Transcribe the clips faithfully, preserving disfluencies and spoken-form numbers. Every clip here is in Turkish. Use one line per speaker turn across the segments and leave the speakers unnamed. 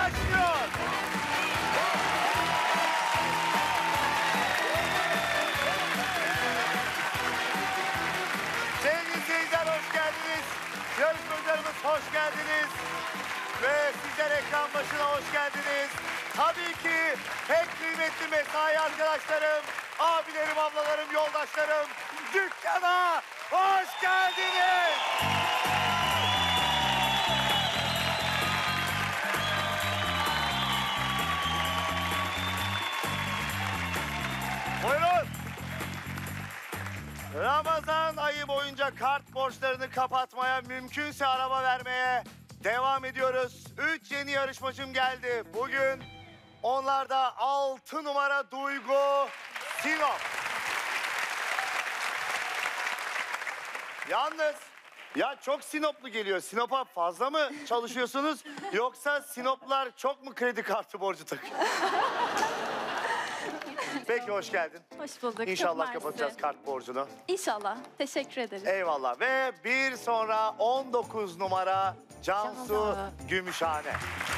başlıyor. Sevgili seyirciler hoş geldiniz. Yarışmacılarımız hoş geldiniz. Ve sizler ekran başına hoş geldiniz. Tabii ki pek kıymetli mesai arkadaşlarım, abilerim, ablalarım, yoldaşlarım, dükkana hoş geldiniz. Buyurun. Ramazan ayı boyunca kart borçlarını kapatmaya, mümkünse araba vermeye devam ediyoruz. Üç yeni yarışmacım geldi. Bugün onlar da altı numara Duygu Sinop. Yalnız ya çok Sinoplu geliyor. Sinop'a fazla mı çalışıyorsunuz yoksa Sinoplular çok mu kredi kartı borcu takıyor? Peki hoş geldin.
Hoş bulduk.
İnşallah kapatacağız kart borcunu.
İnşallah. Teşekkür ederim.
Eyvallah. Ve bir sonra on dokuz numara Cansu
Cansu.
Gümüşhane.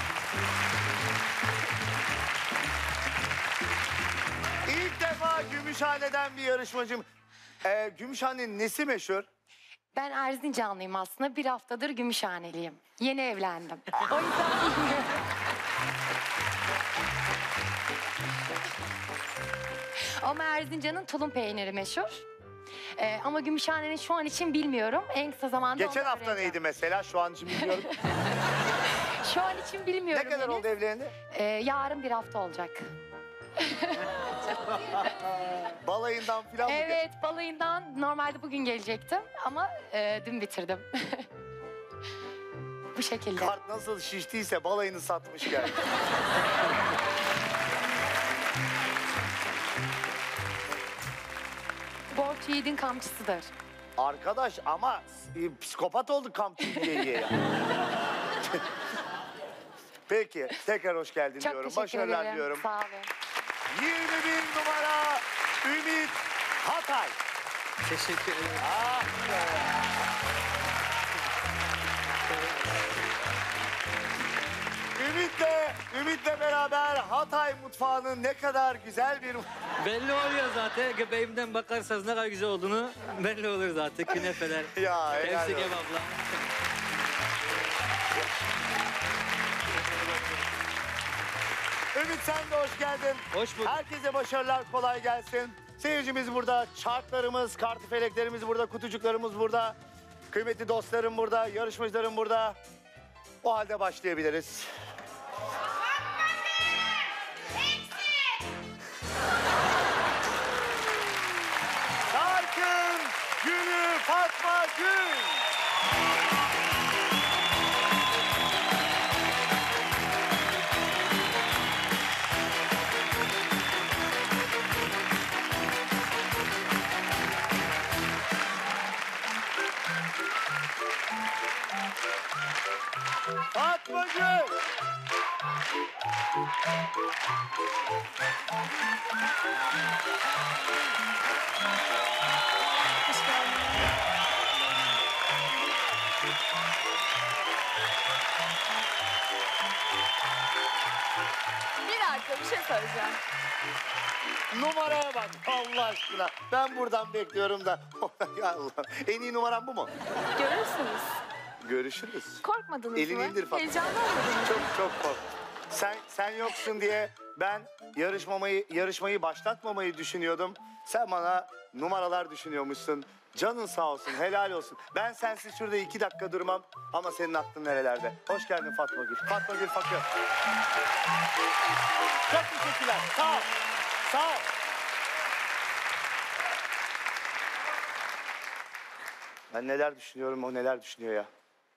İlk defa Gümüşhane'den bir yarışmacım. Ee, Gümüşhane'nin nesi meşhur?
Ben Erzincanlıyım aslında. Bir haftadır Gümüşhaneliyim. Yeni evlendim. O yüzden bilmiyorum. Ama Erzincan'ın tulum peyniri meşhur. Ee, ama Gümüşhane'nin şu an için bilmiyorum. En kısa zamanda
Geçen
onu
hafta
öğreneceğim.
neydi mesela? Şu an için bilmiyorum.
Şu an için bilmiyorum.
Ne kadar
henüz.
oldu evlendi?
Ee, yarın bir hafta olacak.
Balayından falan mı?
Evet, balayından normalde bugün gelecektim ama e, dün bitirdim. Bu şekilde.
Kart nasıl şiştiyse balayını satmış geldi.
Borç yiğidin kamçısıdır.
Arkadaş ama e, psikopat oldu kampçı diye ya. Peki tekrar hoş geldin
Çok
diyorum.
teşekkür
Başarılar
ederim.
diyorum.
Sağ olun.
yirmi bir numara Ümit Hatay.
Teşekkür ederim.
Ah be. Ümit'le, Ümit'le beraber Hatay mutfağının ne kadar güzel bir...
Belli oluyor zaten. Göbeğimden bakarsanız ne kadar güzel olduğunu belli olur zaten. Künefeler,
Ya helal
tepsi
olsun.
kebaplar.
Ümit sen de hoş geldin.
Hoş bulduk.
Herkese başarılar, kolay gelsin. Seyircimiz burada, çarklarımız, kartıfeleklerimiz burada, kutucuklarımız burada. Kıymetli dostlarım burada, yarışmacılarım burada. O halde başlayabiliriz. Çarkın Gülü Fatma Gül. Fatma Gül.
Hoş geldin. Bir dakika bir şey söyleyeceğim.
Numaraya bak Allah aşkına. Ben buradan bekliyorum da. Ya Allah. En iyi numaram bu mu?
Görürsünüz.
Görüşürüz.
Korkmadınız
Elini
mı?
indir Fatma.
Heyecanlanmadınız mı?
Çok çok kork. Sen sen yoksun diye ben yarışmamayı yarışmayı başlatmamayı düşünüyordum. Sen bana numaralar düşünüyormuşsun. Canın sağ olsun, helal olsun. Ben sensiz şurada iki dakika durmam ama senin aklın nerelerde? Hoş geldin Fatma Gül. Fatma Gül Fakir. Çok teşekkürler. Sağ ol. Sağ ol. Ben neler düşünüyorum, o neler düşünüyor ya.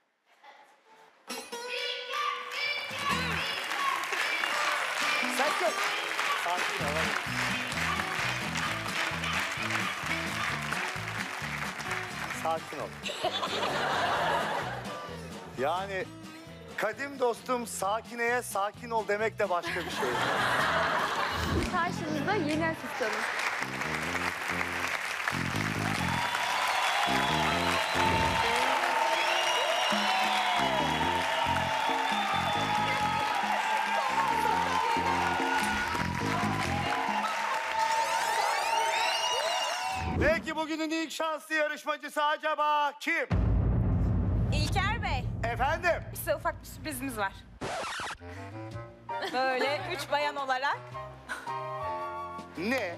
Sakin. Sakin ol. Sakin ol. Yani kadim dostum Sakine'ye sakin ol demek de başka bir şey.
Karşınızda yeni asistanım.
Peki bugünün ilk şanslı yarışmacısı acaba kim?
İlker Bey,
Efendim?
size ufak bir sürprizimiz var. Böyle üç bayan olarak.
Ne?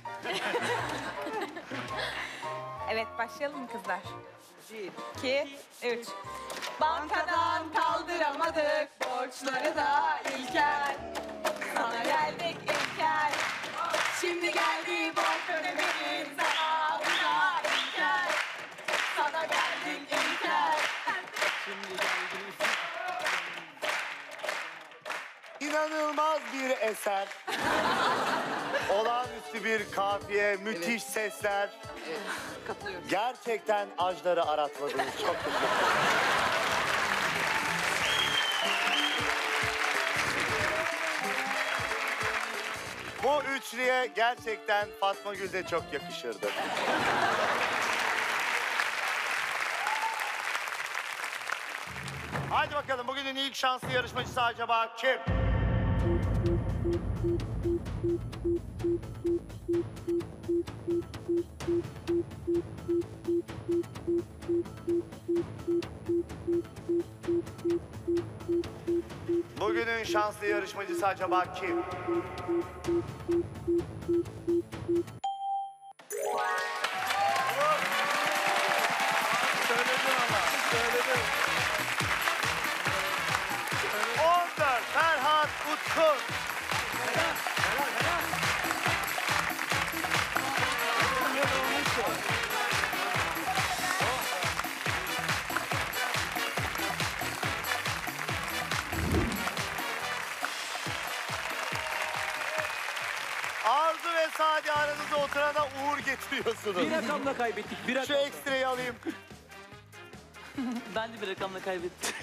Evet, başlayalım mı kızlar? Bir, iki, üç. Bankadan kaldıramadık borçları da İlker. Sana geldik İlker. Şimdi geldi borç ödemenin zamanına İlker. Sana geldik İlker.
İnanılmaz bir eser. Olağanüstü bir kafiye, müthiş sesler.
Katılıyorum.
Gerçekten ajları aratmadınız. Çok teşekkür ederim. Bu üçlüye gerçekten Fatma Gül de çok yakışırdı. Hadi bakalım bugünün ilk şanslı yarışmacısı acaba kim? Bugünün şanslı yarışmacısı acaba kim? Söyledim ama, söyledim. on dört Ferhat Utkun. Arzu ve Sadi aranızda oturana uğur getiriyorsunuz.
Bir rakamla kaybettik. Bir
Şu
rakam.
ekstrayı alayım.
Ben de bir rakamla kaybettim.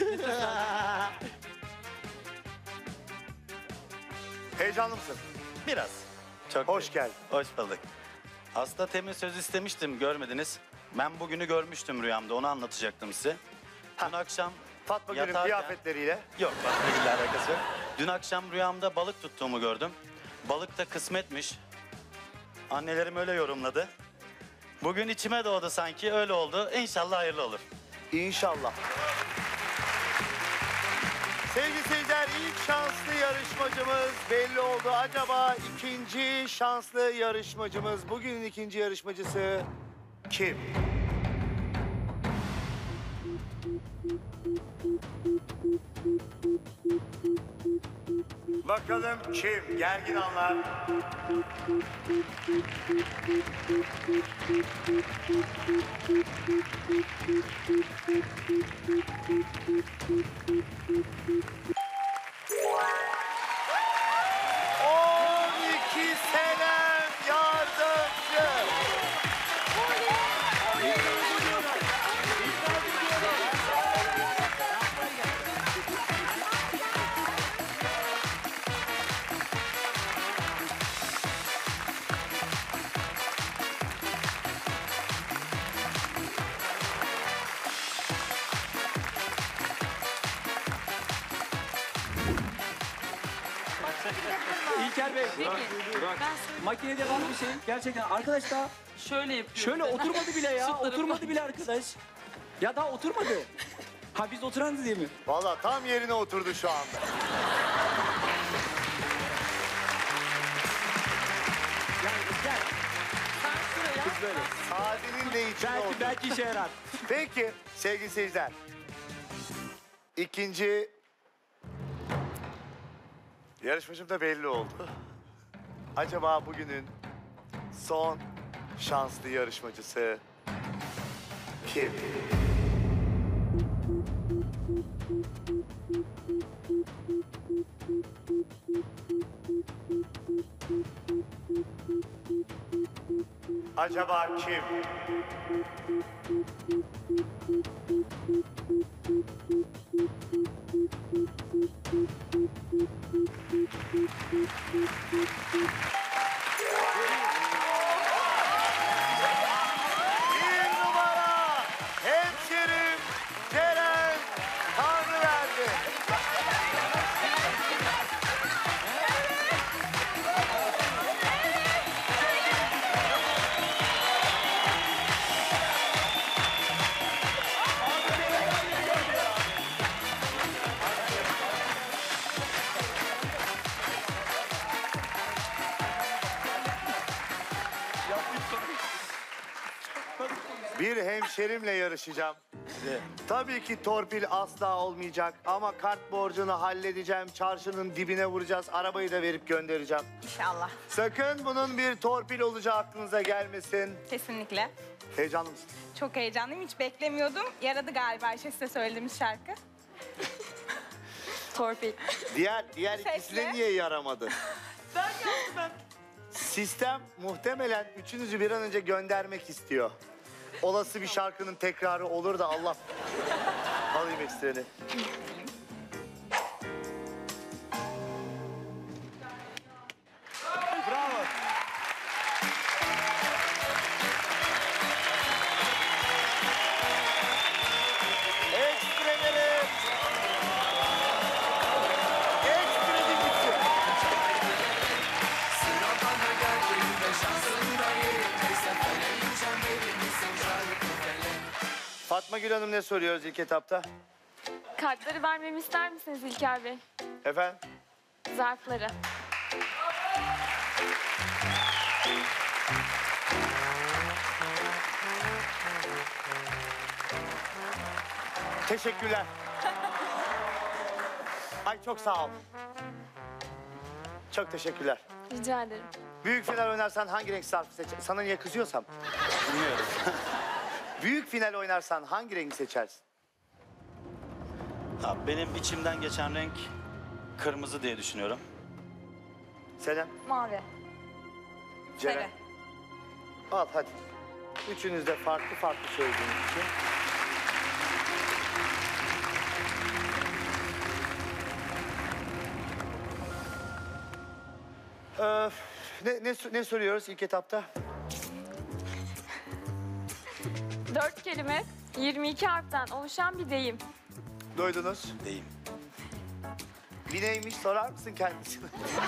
Heyecanlı mısın?
Biraz. Çok
Hoş
değil.
geldin.
Hoş bulduk. Aslında temin söz istemiştim, görmediniz. Ben bugünü görmüştüm rüyamda, onu anlatacaktım size. Dün akşam
Fatma Gül'ün
yatarken-
kıyafetleriyle.
Yok, Fatma Gül'le alakası yok. Dün akşam rüyamda balık tuttuğumu gördüm. Balık da kısmetmiş. Annelerim öyle yorumladı. Bugün içime doğdu sanki, öyle oldu. İnşallah hayırlı olur.
İnşallah. Sevgili seyirciler, ilk şanslı yarışmacımız belli oldu. Acaba ikinci şanslı yarışmacımız, bugünün ikinci yarışmacısı kim? Bakalım kim? Gergin anlar. on iki senem yardımcı.
İlker Bey. Makinede var bir şey. Gerçekten arkadaş daha
Şöyle yapıyor.
şöyle oturmadı bile ya.
Şu tarafa.
Oturmadı bile arkadaş. Ya daha oturmadı. Ha biz oturanız diye mi?
Vallahi tam yerine oturdu şu anda.
Gel gel. Kız böyle.
Sadi'nin de içine
Belki
oturdu.
belki işe yarar.
Peki sevgili seyirciler. İkinci yarışmacım da belli oldu. Acaba bugünün son şanslı yarışmacısı kim? Acaba kim? Bir numara hemşerim Ceren Tanrıverdi. Bir hemşerimle yarışacağım. Tabii ki torpil asla olmayacak ama kart borcunu halledeceğim. Çarşının dibine vuracağız. Arabayı da verip göndereceğim.
İnşallah.
Sakın bunun bir torpil olacağı aklınıza gelmesin.
Kesinlikle.
Heyecanlı mısın?
Çok heyecanlıyım. Hiç beklemiyordum. Yaradı galiba Ayşe size söylediğimiz şarkı.
Torpil.
Diğer diğer
Sesle.
ikisi de niye yaramadı? Ben yaptım ben. Sistem muhtemelen üçünüzü bir an önce göndermek istiyor. Olası bir şarkının tekrarı olur da Allah... Alayım ekstreni. Bravo. Ekstreleri. Ekstreni gitsin. Fatma Gül Hanım ne soruyoruz ilk etapta?
Kartları vermemi ister misiniz İlker Bey?
Efendim?
Zarfları.
Teşekkürler. Ay çok sağ ol. Çok teşekkürler.
Rica ederim.
Büyük final oynarsan hangi renk zarfı seçer? Sana niye kızıyorsam? Bilmiyorum. Büyük final oynarsan hangi rengi seçersin?
Abi benim içimden geçen renk kırmızı diye düşünüyorum.
Selam.
Mavi.
Ceren.
Söyle.
Al hadi. Üçünüz de farklı farklı söylediğiniz için. Ee, ne, ne, ne soruyoruz ilk etapta?
Dört kelime, yirmi iki harften oluşan bir deyim.
Duydunuz.
Deyim.
Bir neymiş sorar mısın kendisine?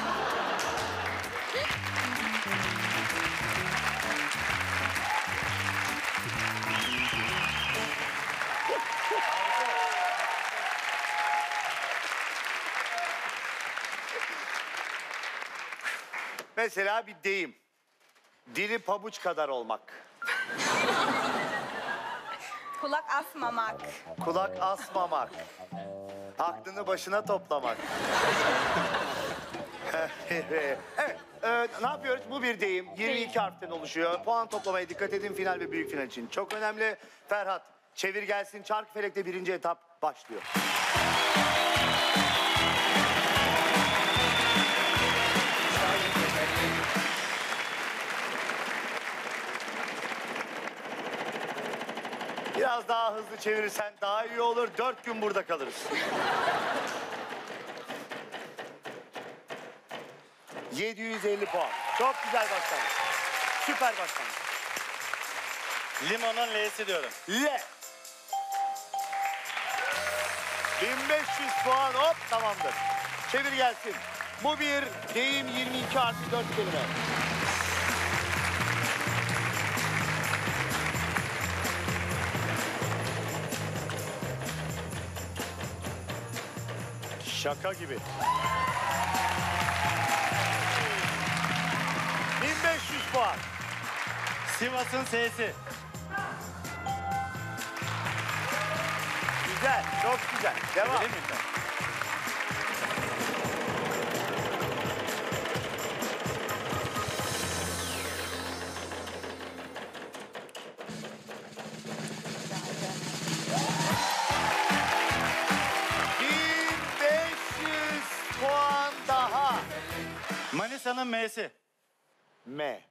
Mesela bir deyim. Dili pabuç kadar olmak.
Kulak asmamak.
Kulak asmamak. Aklını başına toplamak. Evet, e, ne yapıyoruz? Bu bir deyim. yirmi iki harften oluşuyor. Puan toplamaya dikkat edin final ve büyük final için. Çok önemli. Ferhat, çevir gelsin. Çarkıfelek'te birinci etap başlıyor. Biraz daha hızlı çevirirsen daha iyi olur. Dört gün burada kalırız. yedi yüz elli puan. Çok güzel başlangıç. Süper başlangıç.
Limonun L'si diyorum.
L. bin beş yüz puan hop tamamdır. Çevir gelsin. Bu bir deyim yirmi iki artı dört kelime. Şaka gibi. bin beş yüz puan.
Sivas'ın S'si.
Güzel, çok güzel. Devam.
Değil mi?
bin beş yüz puan daha.
Manisa'nın M'si.
M.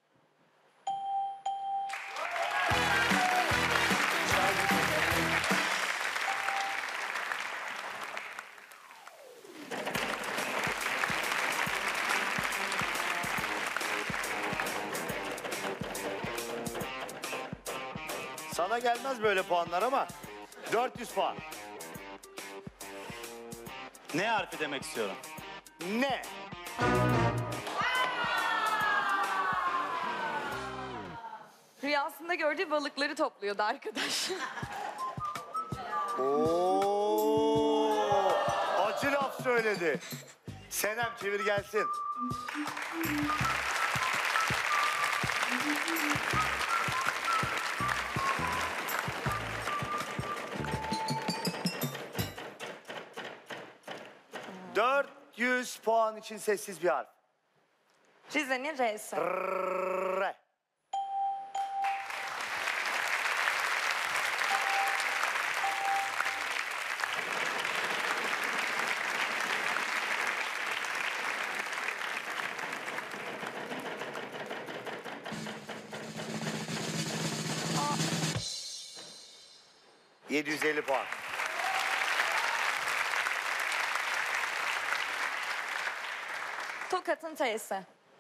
Sana gelmez böyle puanlar ama dört yüz puan.
N harfi demek istiyorum.
Ne?
Rüyasında gördüğü balıkları topluyordu arkadaş.
Oo! Acı laf söyledi. Senem çevir gelsin. yüz puan için sessiz bir harf.
Rize'nin R'si.
R. yedi yüz elli puan.
Tokat'ın T'si.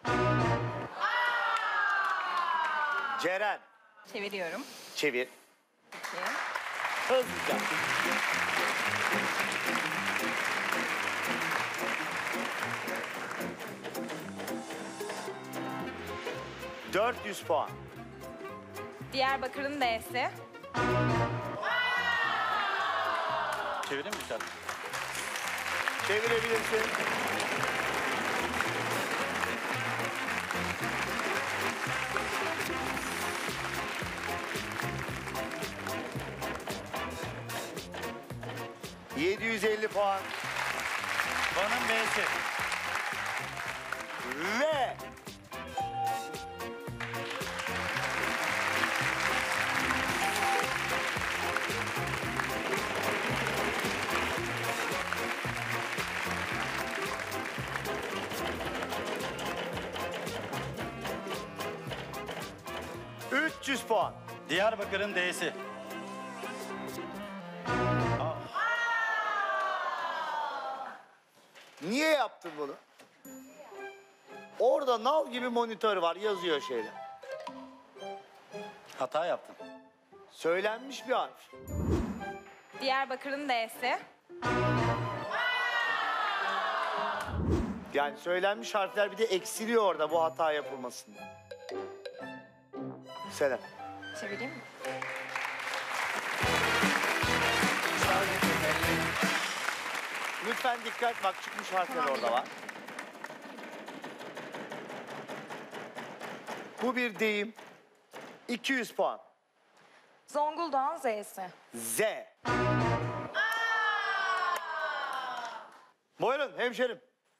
Ceren.
Çeviriyorum.
Çevir.
İki.
Hızlıca. dört yüz puan.
Diyarbakır'ın D'si.
Çevireyim mi bir tane?
Çevirebilirsin. yedi yüz elli puan.
Van'ın V'si.
Ve üç yüz puan.
Diyarbakır'ın D'si.
Niye yaptın bunu? Orada nal gibi monitör var, yazıyor şeyler.
Hata yaptım.
Söylenmiş bir harf.
Diyarbakır'ın D'si.
Yani söylenmiş harfler bir de eksiliyor orada bu hata yapılmasında. Selam.
Çevireyim mi?
Lütfen dikkat, bak çıkmış harfler
Tamam,
orada var. Bu bir deyim. iki yüz puan.
Zonguldak'ın Z'si.
Z. Buyurun hemşerim.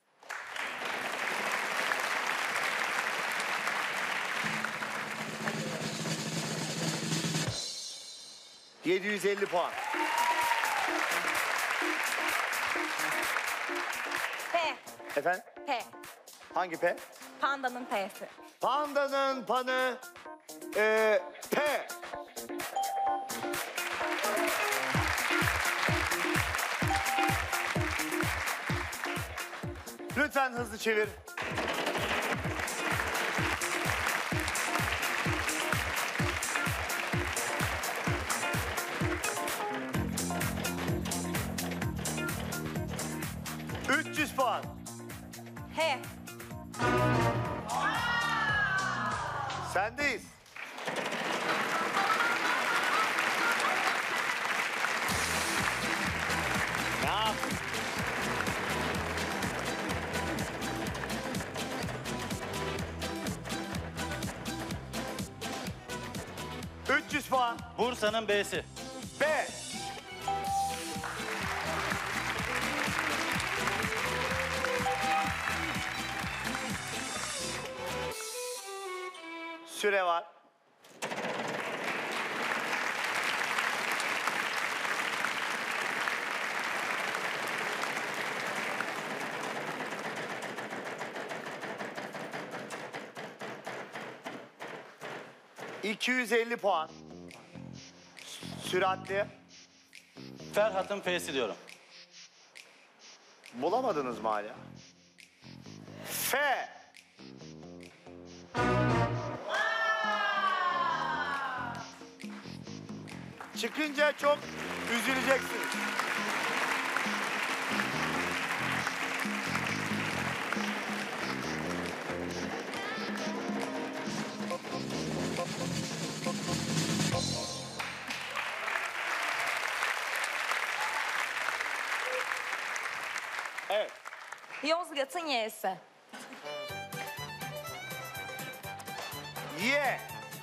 yedi yüz elli puan.
P.
Efendim?
P.
Hangi P?
Panda'nın P'si.
Pandanın panı e, P. Lütfen hızlı çevir. üç yüz puan.
H.
Sendeyiz. Ne yap? üç yüz puan.
Bursa'nın B'si.
B. Süre var. iki yüz elli puan. Süratli.
Ferhat'ın F'si diyorum.
Bulamadınız mı hala? F. Çıkınca çok üzüleceksiniz. Evet.
Yozgat'ın Y'si.
Ye.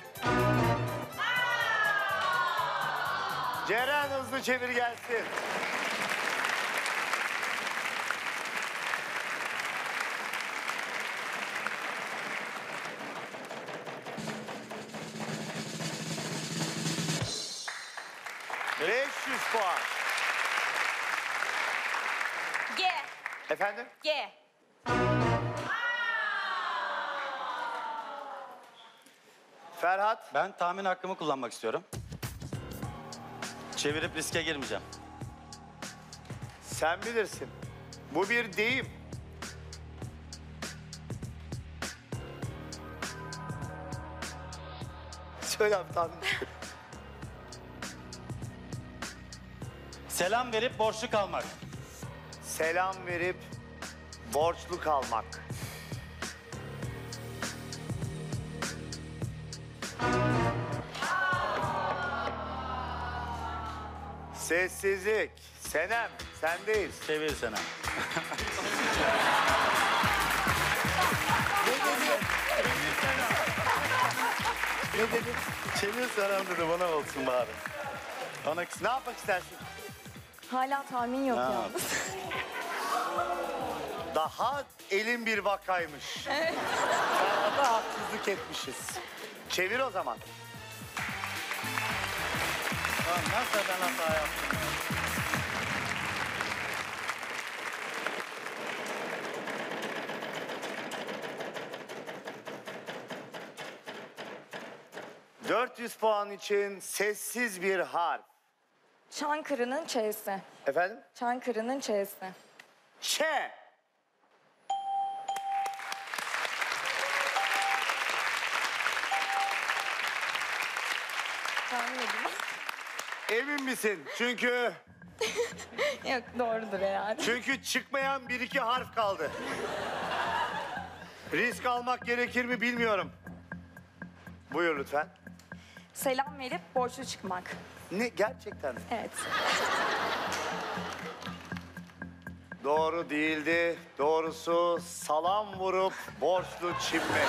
Ceren hızlı çevir gelsin. beş yüz puan.
G.
Efendim?
G.
Ferhat.
Ben tahmin hakkımı kullanmak istiyorum. Çevirip riske girmeyeceğim.
Sen bilirsin. Bu bir deyim. Söyle abi tahmin.
Selam verip borçlu kalmak.
Selam verip borçlu kalmak. Sessizlik. Senem, sendeyiz.
Çevir Senem.
Ne dedi?
Çevir Senem dedi, bana olsun bari. Ona
Ne yapmak istersin?
Hala tahmin yok
Ha.
yalnız.
Daha elin bir vakaymış. Ferhat'a haksızlık etmişiz. Çevir o zaman.
Lan nasıl ben hata yaptım?
dört yüz puan için sessiz bir harf.
Çankırı'nın Ç'si.
Efendim?
Çankırı'nın Ç'si.
Ç.
Tahmin edeyim.
Emin misin? Çünkü
Yok doğrudur herhalde.
çünkü çıkmayan bir iki harf kaldı. Risk almak gerekir mi bilmiyorum. Buyur lütfen.
Selam verip borçlu çıkmak.
Ne gerçekten mi?
Evet.
Doğru değildi. Doğrusu salam vurup borçlu çinmek.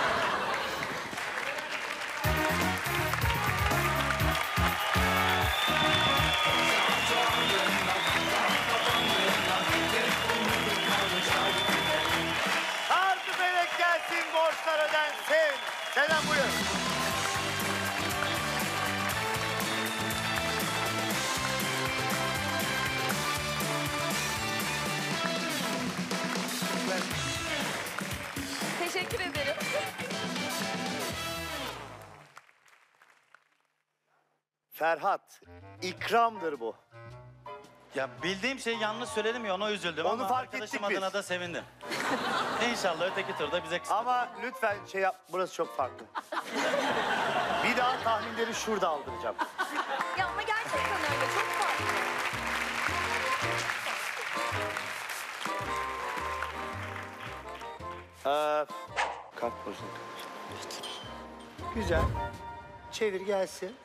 Harbi melek gelsin, borçlar ödensin. Selam buyur.
Teşekkür ederim.
Ferhat, ikramdır bu.
Ya bildiğim şeyi yanlış söyledim ya, ona üzüldüm
Onu
ama
fark
arkadaşım
ettik biz.
adına da sevindim. İnşallah öteki turda bize kısmet.
Ama lütfen şey yap, burası çok farklı. Bir daha tahminleri şurada aldıracağım.
Ya ama gerçekten öyle çok farklı.
Ee, kart borcunu. Güzel. Çevir gelsin.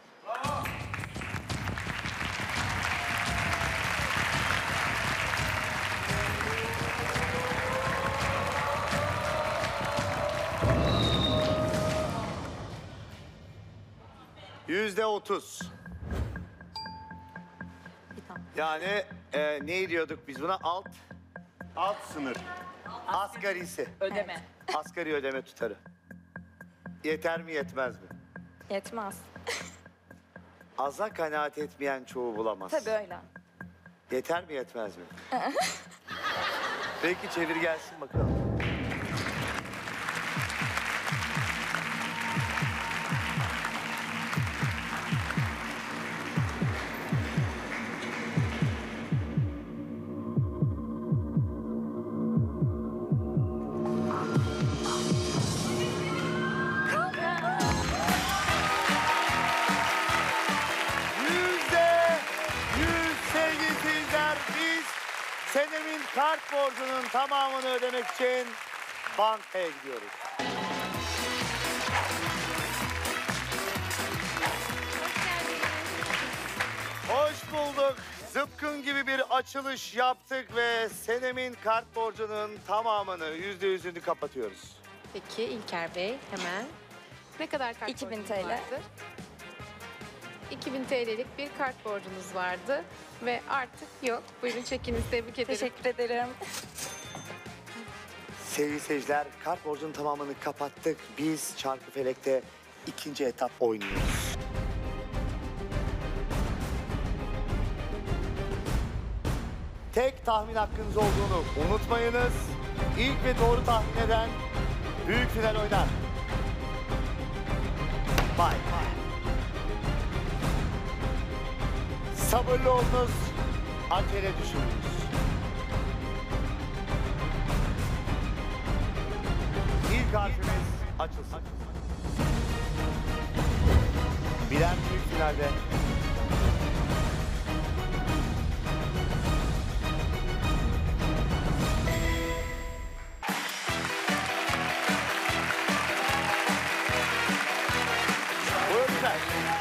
Yüzde otuz. Yani e, ne diyorduk biz buna? Alt. Alt sınır. Asgarisi.
Ödeme.
Asgari ödeme tutarı. Yeter mi yetmez mi?
Yetmez.
Aza kanaat etmeyen çoğu bulamaz.
Tabii öyle.
Yeter mi yetmez mi? Peki çevir gelsin bakalım. Yüzde yüz sevgili seyirciler, biz Senem'in kart borcunun tamamını ödemek için bankaya gidiyoruz. Hoş bulduk. Zıpkın gibi bir açılış yaptık ve Senem'in kart borcunun tamamını, yüzde yüzünü kapatıyoruz.
Peki İlker Bey hemen. Ne kadar kart
iki bin
borcunuz
TL.
vardı? iki bin T L'lik bir kart borcunuz vardı ve artık yok. Buyurun çekiniz, tebrik ederim.
Teşekkür ederim.
Sevgili seyirciler, kart borcunun tamamını kapattık. Biz Çarkıfelek'te ikinci etap oynuyoruz. tek tahmin hakkınız olduğunu unutmayınız. İlk ve doğru tahmin eden büyük final oynar. Bay bay. Sabırlı olunuz, acele düşününüz. İlk harfimiz açılsın. Bilen büyük finalde. Buyurun lütfen.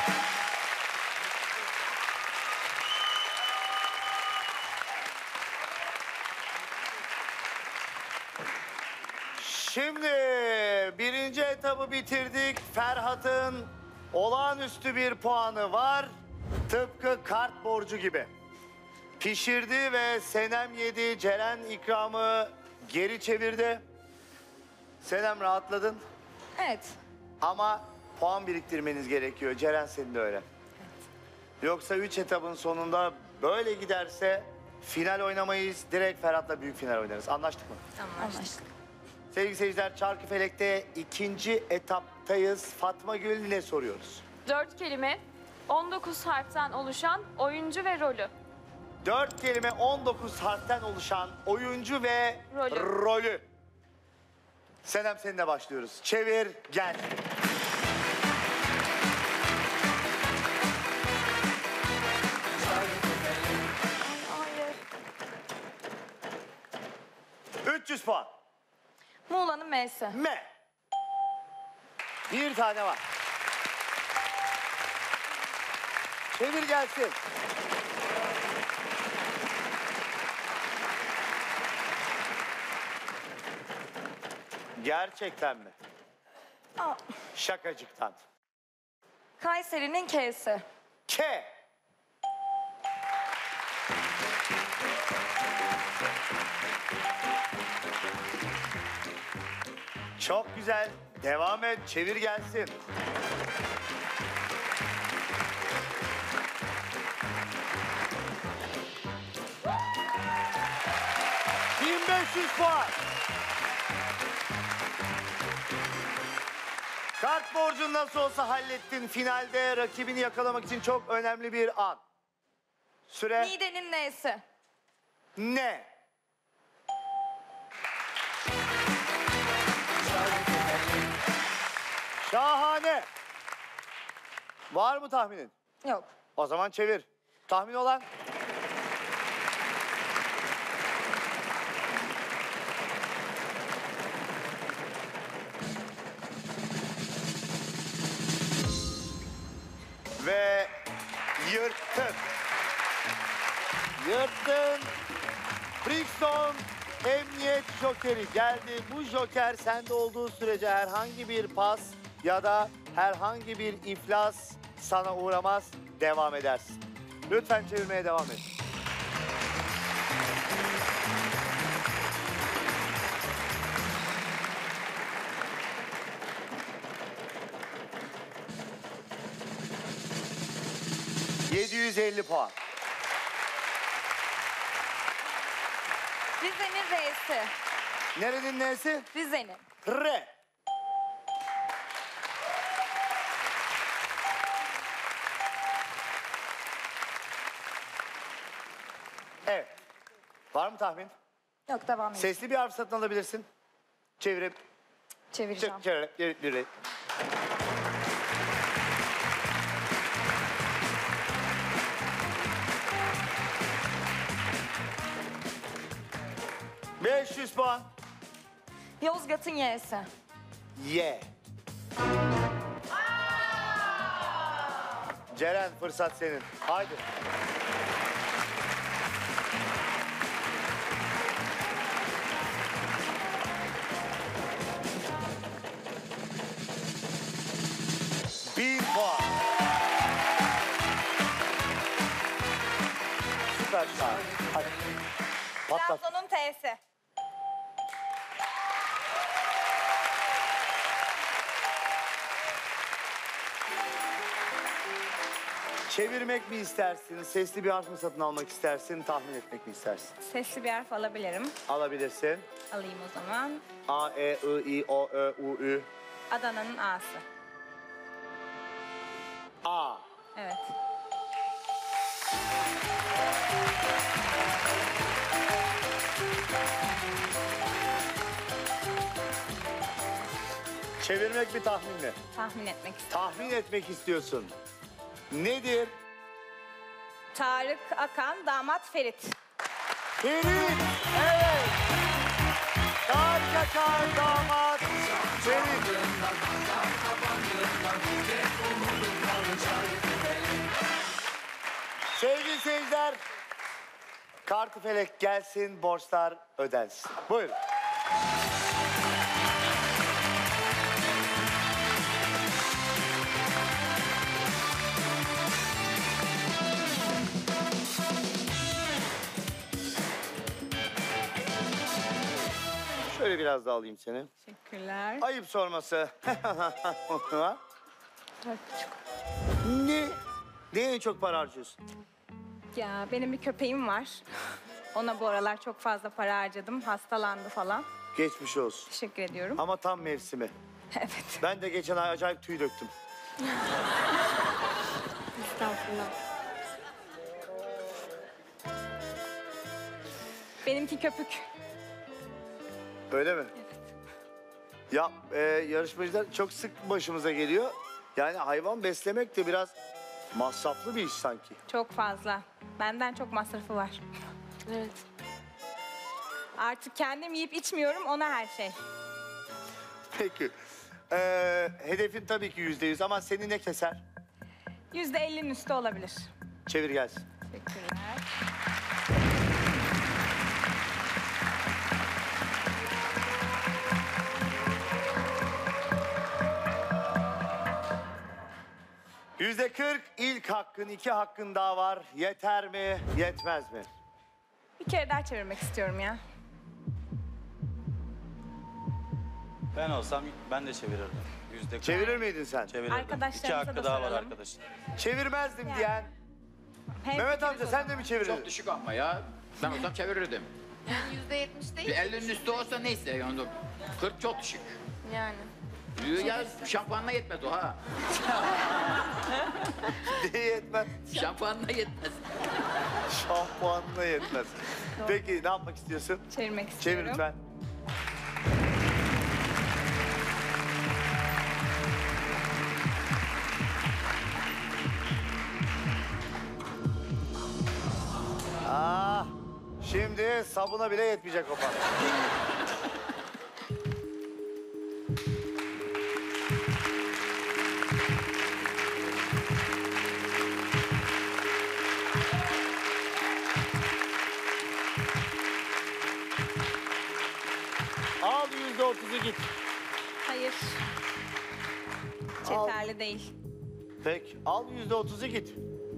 Şimdi birinci etabı bitirdik. Ferhat'ın olağanüstü bir puanı var. Tıpkı kart borcu gibi. Pişirdi ve Senem yedi. Ceren ikramı geri çevirdi. Senem rahatladın
Evet.
ama puan biriktirmeniz gerekiyor. Ceren senin de öyle. Yoksa üç etabın sonunda böyle giderse final oynamayız. Direkt Ferhat'la büyük final oynarız. Anlaştık mı?
Anlaştık.
Sevgili seyirciler, Çarkıfelek'te ikinci etaptayız. Fatma Gül ne soruyoruz?
Dört kelime, on dokuz harften oluşan oyuncu ve rolü.
Dört kelime on dokuz harften oluşan oyuncu ve
Rolü.
rolü. Senem seninle başlıyoruz. Çevir, gel.
Hayır.
üç yüz puan.
Muğla'nın M'si.
M. Bir tane var. Çevir gelsin. Gerçekten mi?
Aa,
Şakacıktan.
Kayseri'nin K'si.
K. Çok güzel. Devam et. Çevir gelsin. bin beş yüz puan. Kart borcunu nasıl olsa hallettin. Finalde rakibini yakalamak için çok önemli bir an. Süre
Niğde'nin N'si.
ne? Şahane. Var mı tahminin?
Yok.
O zaman çevir. Tahmin olan? Ve yırttın. Yırttın. Brixton Emniyet Jokeri geldi. Bu joker sende olduğu sürece herhangi bir pas ya da herhangi bir iflas sana uğramaz. Devam edersin. Lütfen çevirmeye devam et. yedi yüz elli puan.
Rize'nin R'si.
Nerenin nesi?
Rize'nin.
R. Evet. Var mı tahmin?
Yok, devam edin.
Sesli bir harf satın alabilirsin. Çevirip,
Çevireceğim.
çevir, çevirip, çevirip, çevirip. beş yüz puan.
Yozgat'ın Y'si.
Ye. Ceren, fırsat senin. Haydi. Bin puan. Süper şahane. Hadi. Patlat.
Trabzon'un T'si.
Çevirmek mi istersin? Sesli bir harf mı satın almak istersin? Tahmin etmek mi istersin?
Sesli bir harf alabilirim.
Alabilirsin.
Alayım o zaman.
A, E, I, I, O, Ö, U, Ü.
Adana'nın A'sı.
A.
Evet.
Çevirmek mi tahmin mi?
Tahmin etmek istiyorum.
Tahmin etmek istiyorsun. Nedir?
Tarık Akan, damat Ferit.
Ferit. Evet. Tarık Akan, damat Ferit. Sevgili seyirciler, kartı felek gelsin, borçlar ödensin. Buyurun. Şöyle biraz daha alayım seni.
Teşekkürler.
Ayıp sorması. ne? Neye en çok para harcıyorsun?
Ya benim bir köpeğim var. Ona bu aralar çok fazla para harcadım. Hastalandı falan.
Geçmiş olsun.
Teşekkür ediyorum.
Ama tam mevsimi.
Evet.
Ben de geçen ay acayip tüy döktüm.
Estağfurullah.
Benimki köpük.
Öyle mi? Ya e, yarışmacılar çok sık başımıza geliyor. Yani hayvan beslemek de biraz masraflı bir iş sanki.
Çok fazla. Benden çok masrafı var.
Evet.
Artık kendim yiyip içmiyorum, ona her şey.
Peki. E, hedefin tabii ki yüzde yüz ama seni ne keser?
Yüzde ellinin üstü olabilir.
Çevir gelsin.
Teşekkürler.
Yüzde kırk ilk hakkın, iki hakkın daha var. Yeter mi, yetmez mi?
Bir kere daha çevirmek istiyorum ya.
Ben olsam ben de çevirirdim. Yüzde
Çevirir miydin sen?
çevirirdim.
Arkadaşlarımıza
İki hakkı
da
daha var
soralım.
arkadaşın.
Çevirmezdim
Yani.
diyen.
Hem
Mehmet
fikiriz
amca
o
sen
zaman.
de mi çevirirdin?
Çok düşük ama ya. Ben olsam çevirirdim.
yüzde yetmiş değil.
Bir ellinin üstü olsa neyse yani. kırk çok düşük.
Yani.
Ya şampuanla yetmez o ha.
Yetmez.
Şampuanla yetmez.
Şampuanla yetmez. Peki ne yapmak istiyorsun?
Çevirmek istiyorum.
Çevir lütfen. Ah, şimdi sabuna bile yetmeyecek o para. Al yüzde otuzu git.
Hayır.
Al.
Yeterli değil.
Peki al yüzde otuzu git.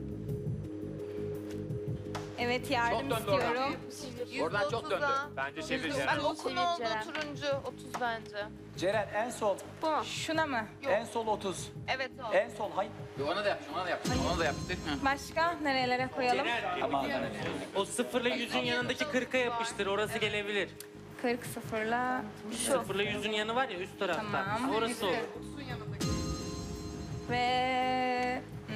Evet, yardım
Çok döndü oradan.
istiyorum.
Oradan çok döndü.
Bence çevireceğim.
Ben okunu oldu
Ceren.
turuncu otuz bence.
Ceren en sol.
Bu mu?
Şuna mı?
En sol otuz.
Evet o.
En sol hayır.
Ona da yap, ona da yap, ona da yap. Hı.
Başka nerelere koyalım?
Aman.
O sıfırla yüzün yanındaki kırka yapıştır. Orası gelebilir.
kırk sıfırla
Sıfırla yüzün yanı var ya üst tarafta.
Tamam.
Orası olur.
ve hmm,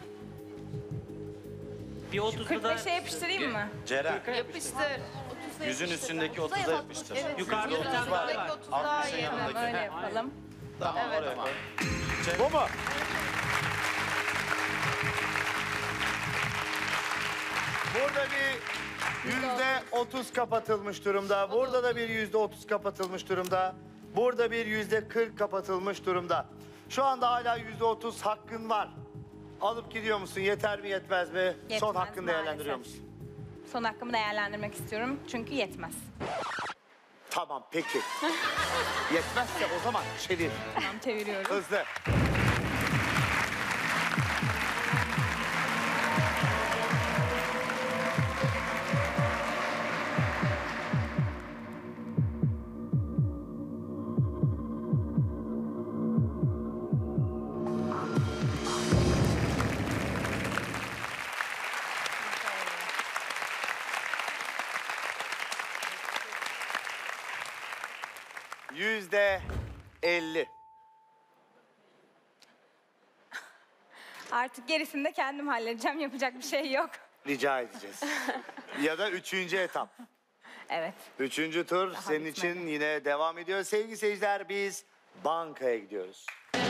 Bir otuzda da
kırk beşe yapıştırayım mı?
Ceren,
Yapıştır. otuza
yüzün
yapıştır.
üstündeki
otuza
otuza
yap-
yapıştır.
Evet.
Yukarıda
yüzün
bir tane daha
üstündeki
var.
otuz daha
altmışın
iyi.
yanındaki.
Tamam, öyle yapalım.
Tamam,
Evet,
oraya
tamam.
koy.
Bu mu? Burada bir yüzde otuz kapatılmış durumda. Burada da bir yüzde otuz kapatılmış durumda. Burada bir yüzde kırk kapatılmış durumda. Şu anda hala yüzde otuz hakkın var. Alıp gidiyor musun? Yeter mi yetmez mi? Son
Yetmez
hakkını değerlendiriyor
maalesef.
musun?
Son hakkımı değerlendirmek istiyorum çünkü yetmez.
Tamam peki. Yetmezse o zaman çevir.
Tamam, çeviriyorum.
Hızlı. yüzde elli.
Artık gerisini de kendim halledeceğim. Yapacak bir şey yok.
Rica edeceğiz. Ya da üçüncü etap.
Evet.
Üçüncü tur
Daha
senin
bitmedi.
için yine devam ediyor. Sevgili seyirciler, biz bankaya gidiyoruz.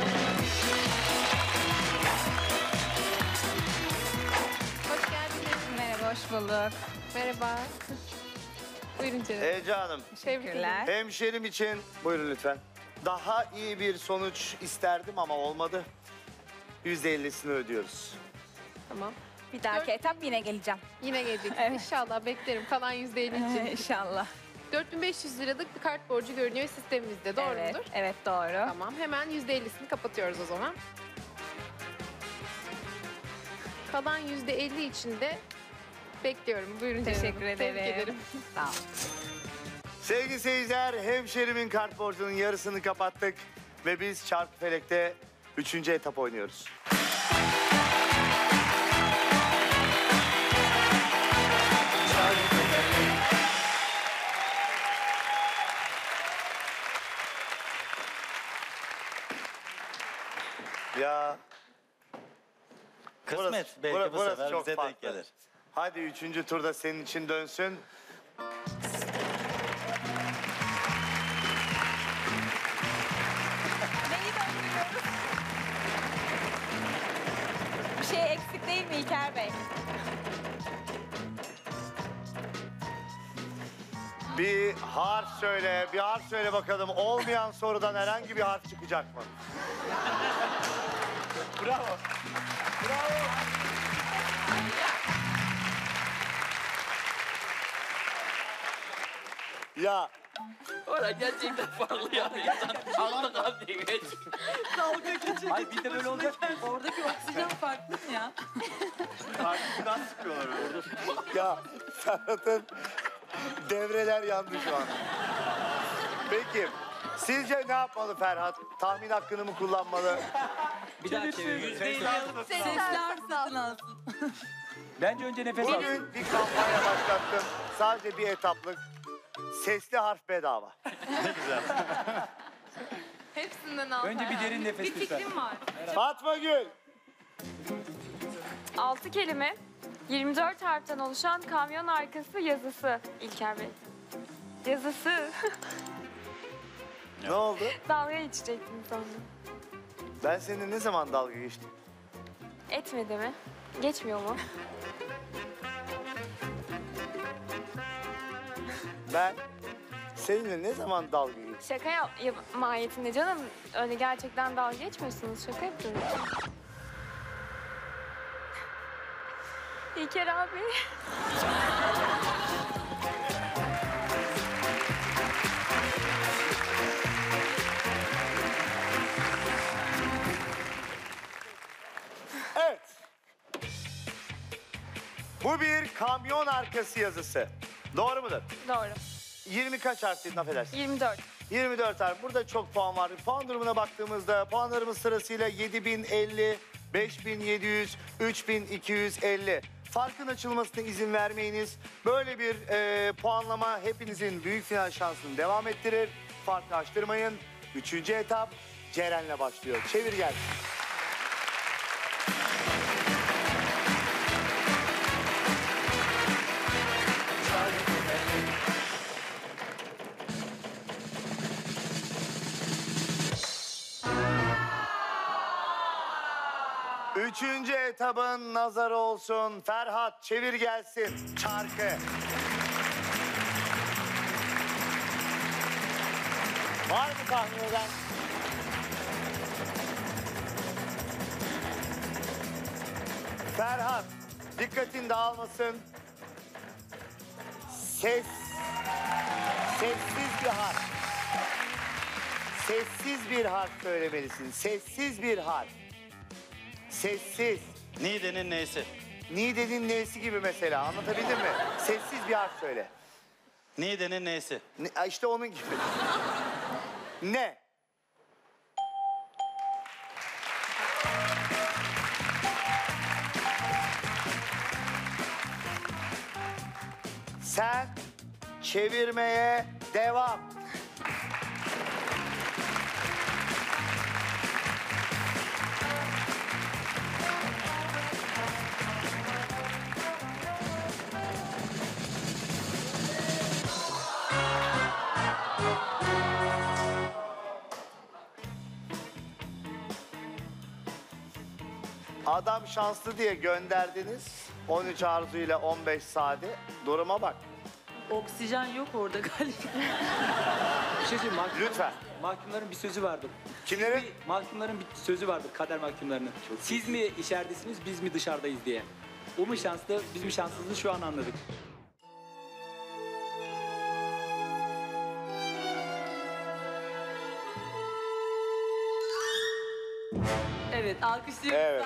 Hoş geldiniz.
Merhaba, hoş bulduk.
Merhaba. Buyurun canım.
Ece Hanım,
Tebrik ederim.
Teşekkürler.
hemşerim için buyurun lütfen. Daha iyi bir sonuç isterdim ama olmadı. yüzde ellisini ödüyoruz.
Tamam.
Bir dahaki etap yine geleceğim.
Yine gelecek.
Evet.
İnşallah beklerim. Kalan yüzde elli için.
İnşallah.
dört bin beş yüz liralık bir kart borcu görünüyor sistemimizde. Doğru
Evet,
mudur?
evet doğru.
Tamam. Hemen yüzde ellisini kapatıyoruz o zaman. Kalan yüzde elli için de bekliyorum. Buyurun canım.
Teşekkür ederim.
Tebrik ederim.
Sağ ol.
Sevgili seyirciler, hemşerimin kart borcunun yarısını kapattık. Ve biz Çarkıfelek'te üçüncü etap oynuyoruz. Ya
Kısmet
burası-
belki
bura-
bu
burası
sefer
çok
bize denk
farklı.
gelir.
Hadi üçüncü turda senin için dönsün.
Neyi döndürüyoruz? Bir şey eksik değil mi İlker Bey?
Bir harf söyle, bir harf söyle bakalım. Olmayan sorudan herhangi bir harf çıkacak mı? Bravo. Bravo. Ya
Orada gerçekten farklı yani. Allah kaldı geç.
Hayır bir de böyle olacak.
Oradaki oksijen farklı mı ya?
karşıdan sıkıyorlar orada. Ya Ferhat'ın devreler yandı şu an. Peki sizce ne yapmalı Ferhat? Tahmin hakkını mı kullanmalı?
Bir daha çevir.
Yüzde elli alıp
Sesler satın alsın.
Bence önce nefes al.
Bugün bir kampanya başlattım. Sadece bir etaplık. Sesli harf bedava.
Hepsinden al.
Önce bir derin nefes
Bir
lütfen.
fikrim var.
Fatma Gül.
altı kelime, yirmi dört harften oluşan kamyon arkası yazısı İlker Bey. Yazısı.
Ne oldu?
Dalga geçecektim sandım.
Ben seninle ne zaman dalga geçtim?
Etmedi mi? Geçmiyor mu?
Ben seninle ne zaman dalga geçtim?
Şaka yap, yap mahiyetinde canım. Öyle gerçekten dalga geçmiyorsunuz. Şaka yapıyorum. İlker abi.
Evet. Bu bir kamyon arkası yazısı. Doğru mudur?
Doğru.
yirmi kaç harf dedin affedersin?
yirmi dört.
yirmi dört harf. Burada çok puan var. Puan durumuna baktığımızda puanlarımız sırasıyla yedi bin elli, beş bin yedi yüz, üç bin iki yüz elli. Farkın açılmasına izin vermeyiniz. Böyle bir e, puanlama hepinizin büyük final şansını devam ettirir. Farkı açtırmayın. Üçüncü etap Ceren'le başlıyor. Çevir gel. Üçüncü etabın nazarı olsun. Ferhat çevir gelsin çarkı. Var mı tahmin eden? Ferhat dikkatin dağılmasın. Ses. Sessiz bir harf. Sessiz bir harf söylemelisin. Sessiz bir harf. Sessiz.
Niğde'nin neysi?
Niğde'nin neysi gibi mesela anlatabildim mi? Sessiz bir harf söyle.
Niğde'nin neysi?
Ne, ha, işte onun gibi. Ne? Sen çevirmeye devam. Adam şanslı diye gönderdiniz. on üç Arzu ile on beş Sade. Duruma bak.
Oksijen yok orada galiba.
Bir şey söyleyeyim. Mahkumların,
Lütfen.
mahkumların bir sözü vardır.
Kimlerin?
Mahkumların bir sözü vardır, kader mahkumlarının. Siz mi içeridesiniz, biz mi dışarıdayız diye. O mu şanslı, biz mi şanssızlığı şu an anladık.
Evet, alkışlıyoruz.
Evet.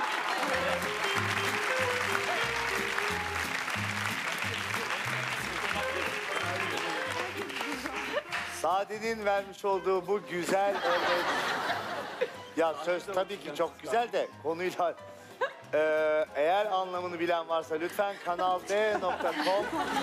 Sade'nin vermiş olduğu bu güzel örnek. Ya söz tabii ki çok güzel de konuyla... Ee, eğer anlamını bilen varsa lütfen kanal d nokta com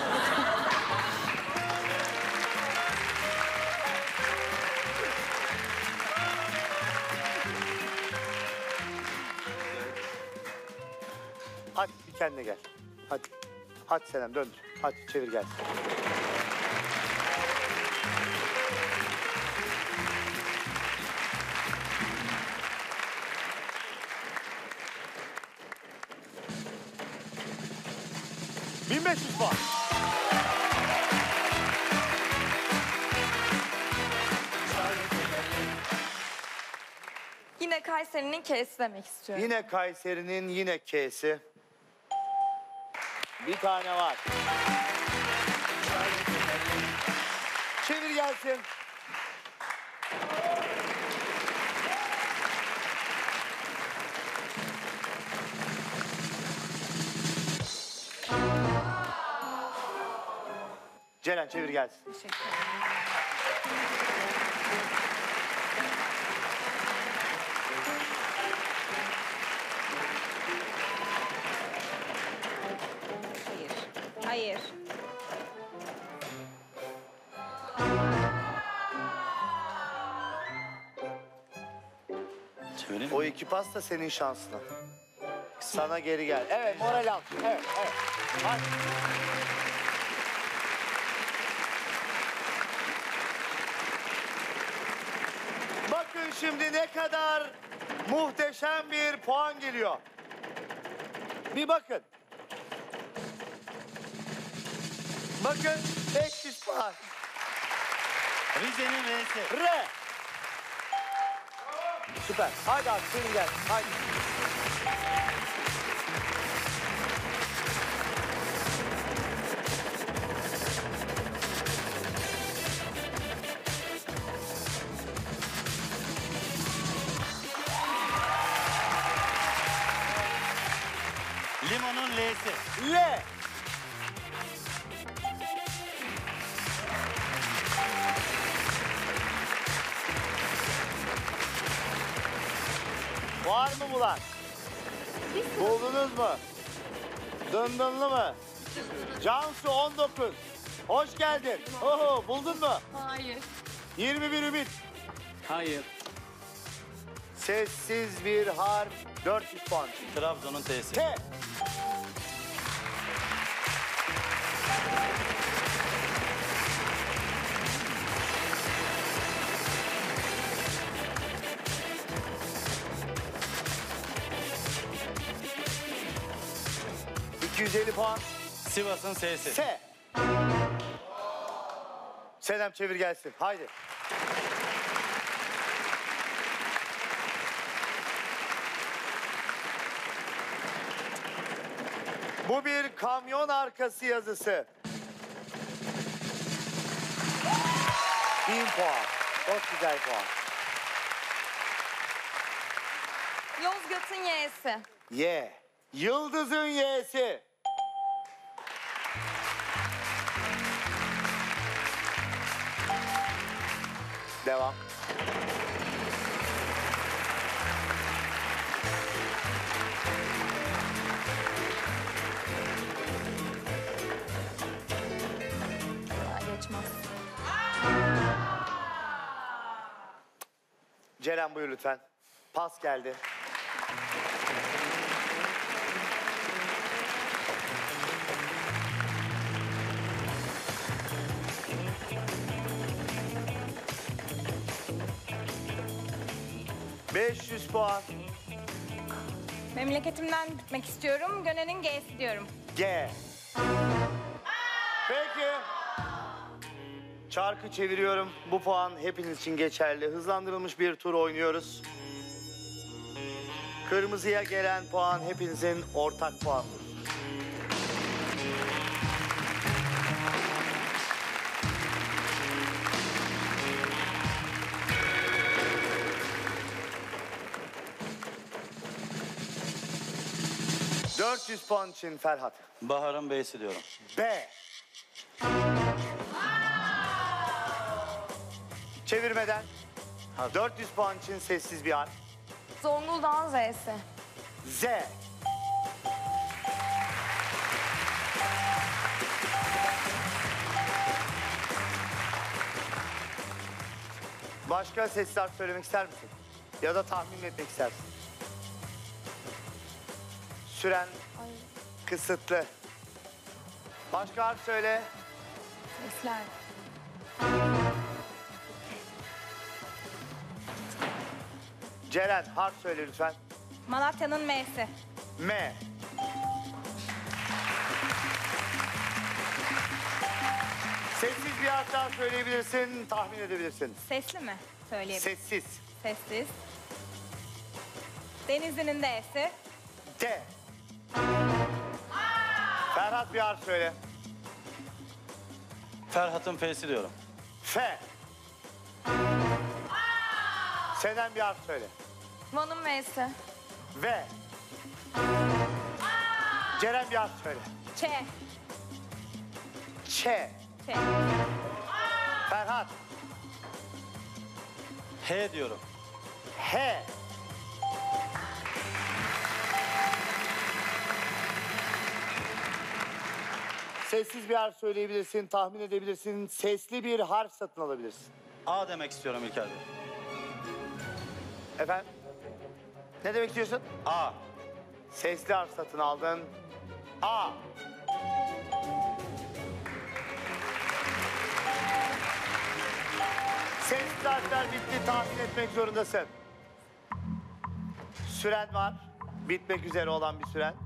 Hadi bir kendine gel. Hadi. Hadi Senem döndür. Hadi çevir gel. bin beş yüz puan.
Yine Kayseri'nin K'si demek istiyorum.
Yine Kayseri'nin yine K'si. Bir tane var. Çevir gelsin. Ceren çevir gelsin.
Teşekkür ederim. Hayır. Hayır.
Çevireyim
O
mi?
iki pas da senin şansına. Sana geri gel. Evet moral al. Evet evet. Hadi. Bakın şimdi ne kadar muhteşem bir puan geliyor. Bir bakın. Bakın beş yüz puan.
Rize'nin R'si.
R. Süper. Haydi abi senin gel. Haydi.
Limonun L'si.
L. Var mı bulan? Buldunuz mu? Dındınlı mı? Cansu on dokuz. Hoş geldin. Oho buldun mu?
Hayır.
yirmi bir Ümit.
Hayır.
Sessiz bir harf. dört yüz puan.
Trabzon'un T'si.
T. iki yüz elli puan.
Sivas'ın S'si.
S. Senem çevir gelsin. Haydi. Bu bir kamyon arkası yazısı. Bin puan. Çok güzel puan.
Yozgat'ın Y'si.
Y. Yıldız'ın Y'si. Devam.
Geçmez.
Ceren buyur lütfen. Pas geldi. beş yüz puan.
Memleketimden gitmek istiyorum. Gönen'in G'si diyorum.
G. Peki. Çarkı çeviriyorum. Bu puan hepiniz için geçerli. Hızlandırılmış bir tur oynuyoruz. Kırmızıya gelen puan hepinizin ortak puanıdır. dört yüz puan için Ferhat.
Bahar'ın B'si diyorum.
B. Çevirmeden dört yüz puan için sessiz bir harf.
Zonguldak'ın Z'si.
Z. Başka sesli harf söylemek ister misin? Ya da tahmin etmek istersin? Süren kısıtlı. Başka harf söyle.
Sesler.
Ceren harf söyle lütfen.
Malatya'nın M'si.
M. Sessiz bir harf daha söyleyebilirsin, tahmin edebilirsin.
Sesli mi? Söyleyebilirim.
Sessiz.
Sessiz. Denizli'nin D'si.
D. Ferhat bir harf söyle.
Ferhat'ın F'si diyorum.
F. Senden bir harf söyle.
Van'ın M'si.
V. Ceren bir harf söyle.
Ç.
Ç.
Ç.
Ferhat.
H diyorum.
H. Sessiz bir harf söyleyebilirsin, tahmin edebilirsin. Sesli bir harf satın alabilirsin.
A demek istiyorum İlker Bey.
Efendim? Ne demek istiyorsun?
A.
Sesli harf satın aldın. A. Sesli harfler bitti, tahmin etmek zorundasın. Süren var. Bitmek üzere olan bir süren.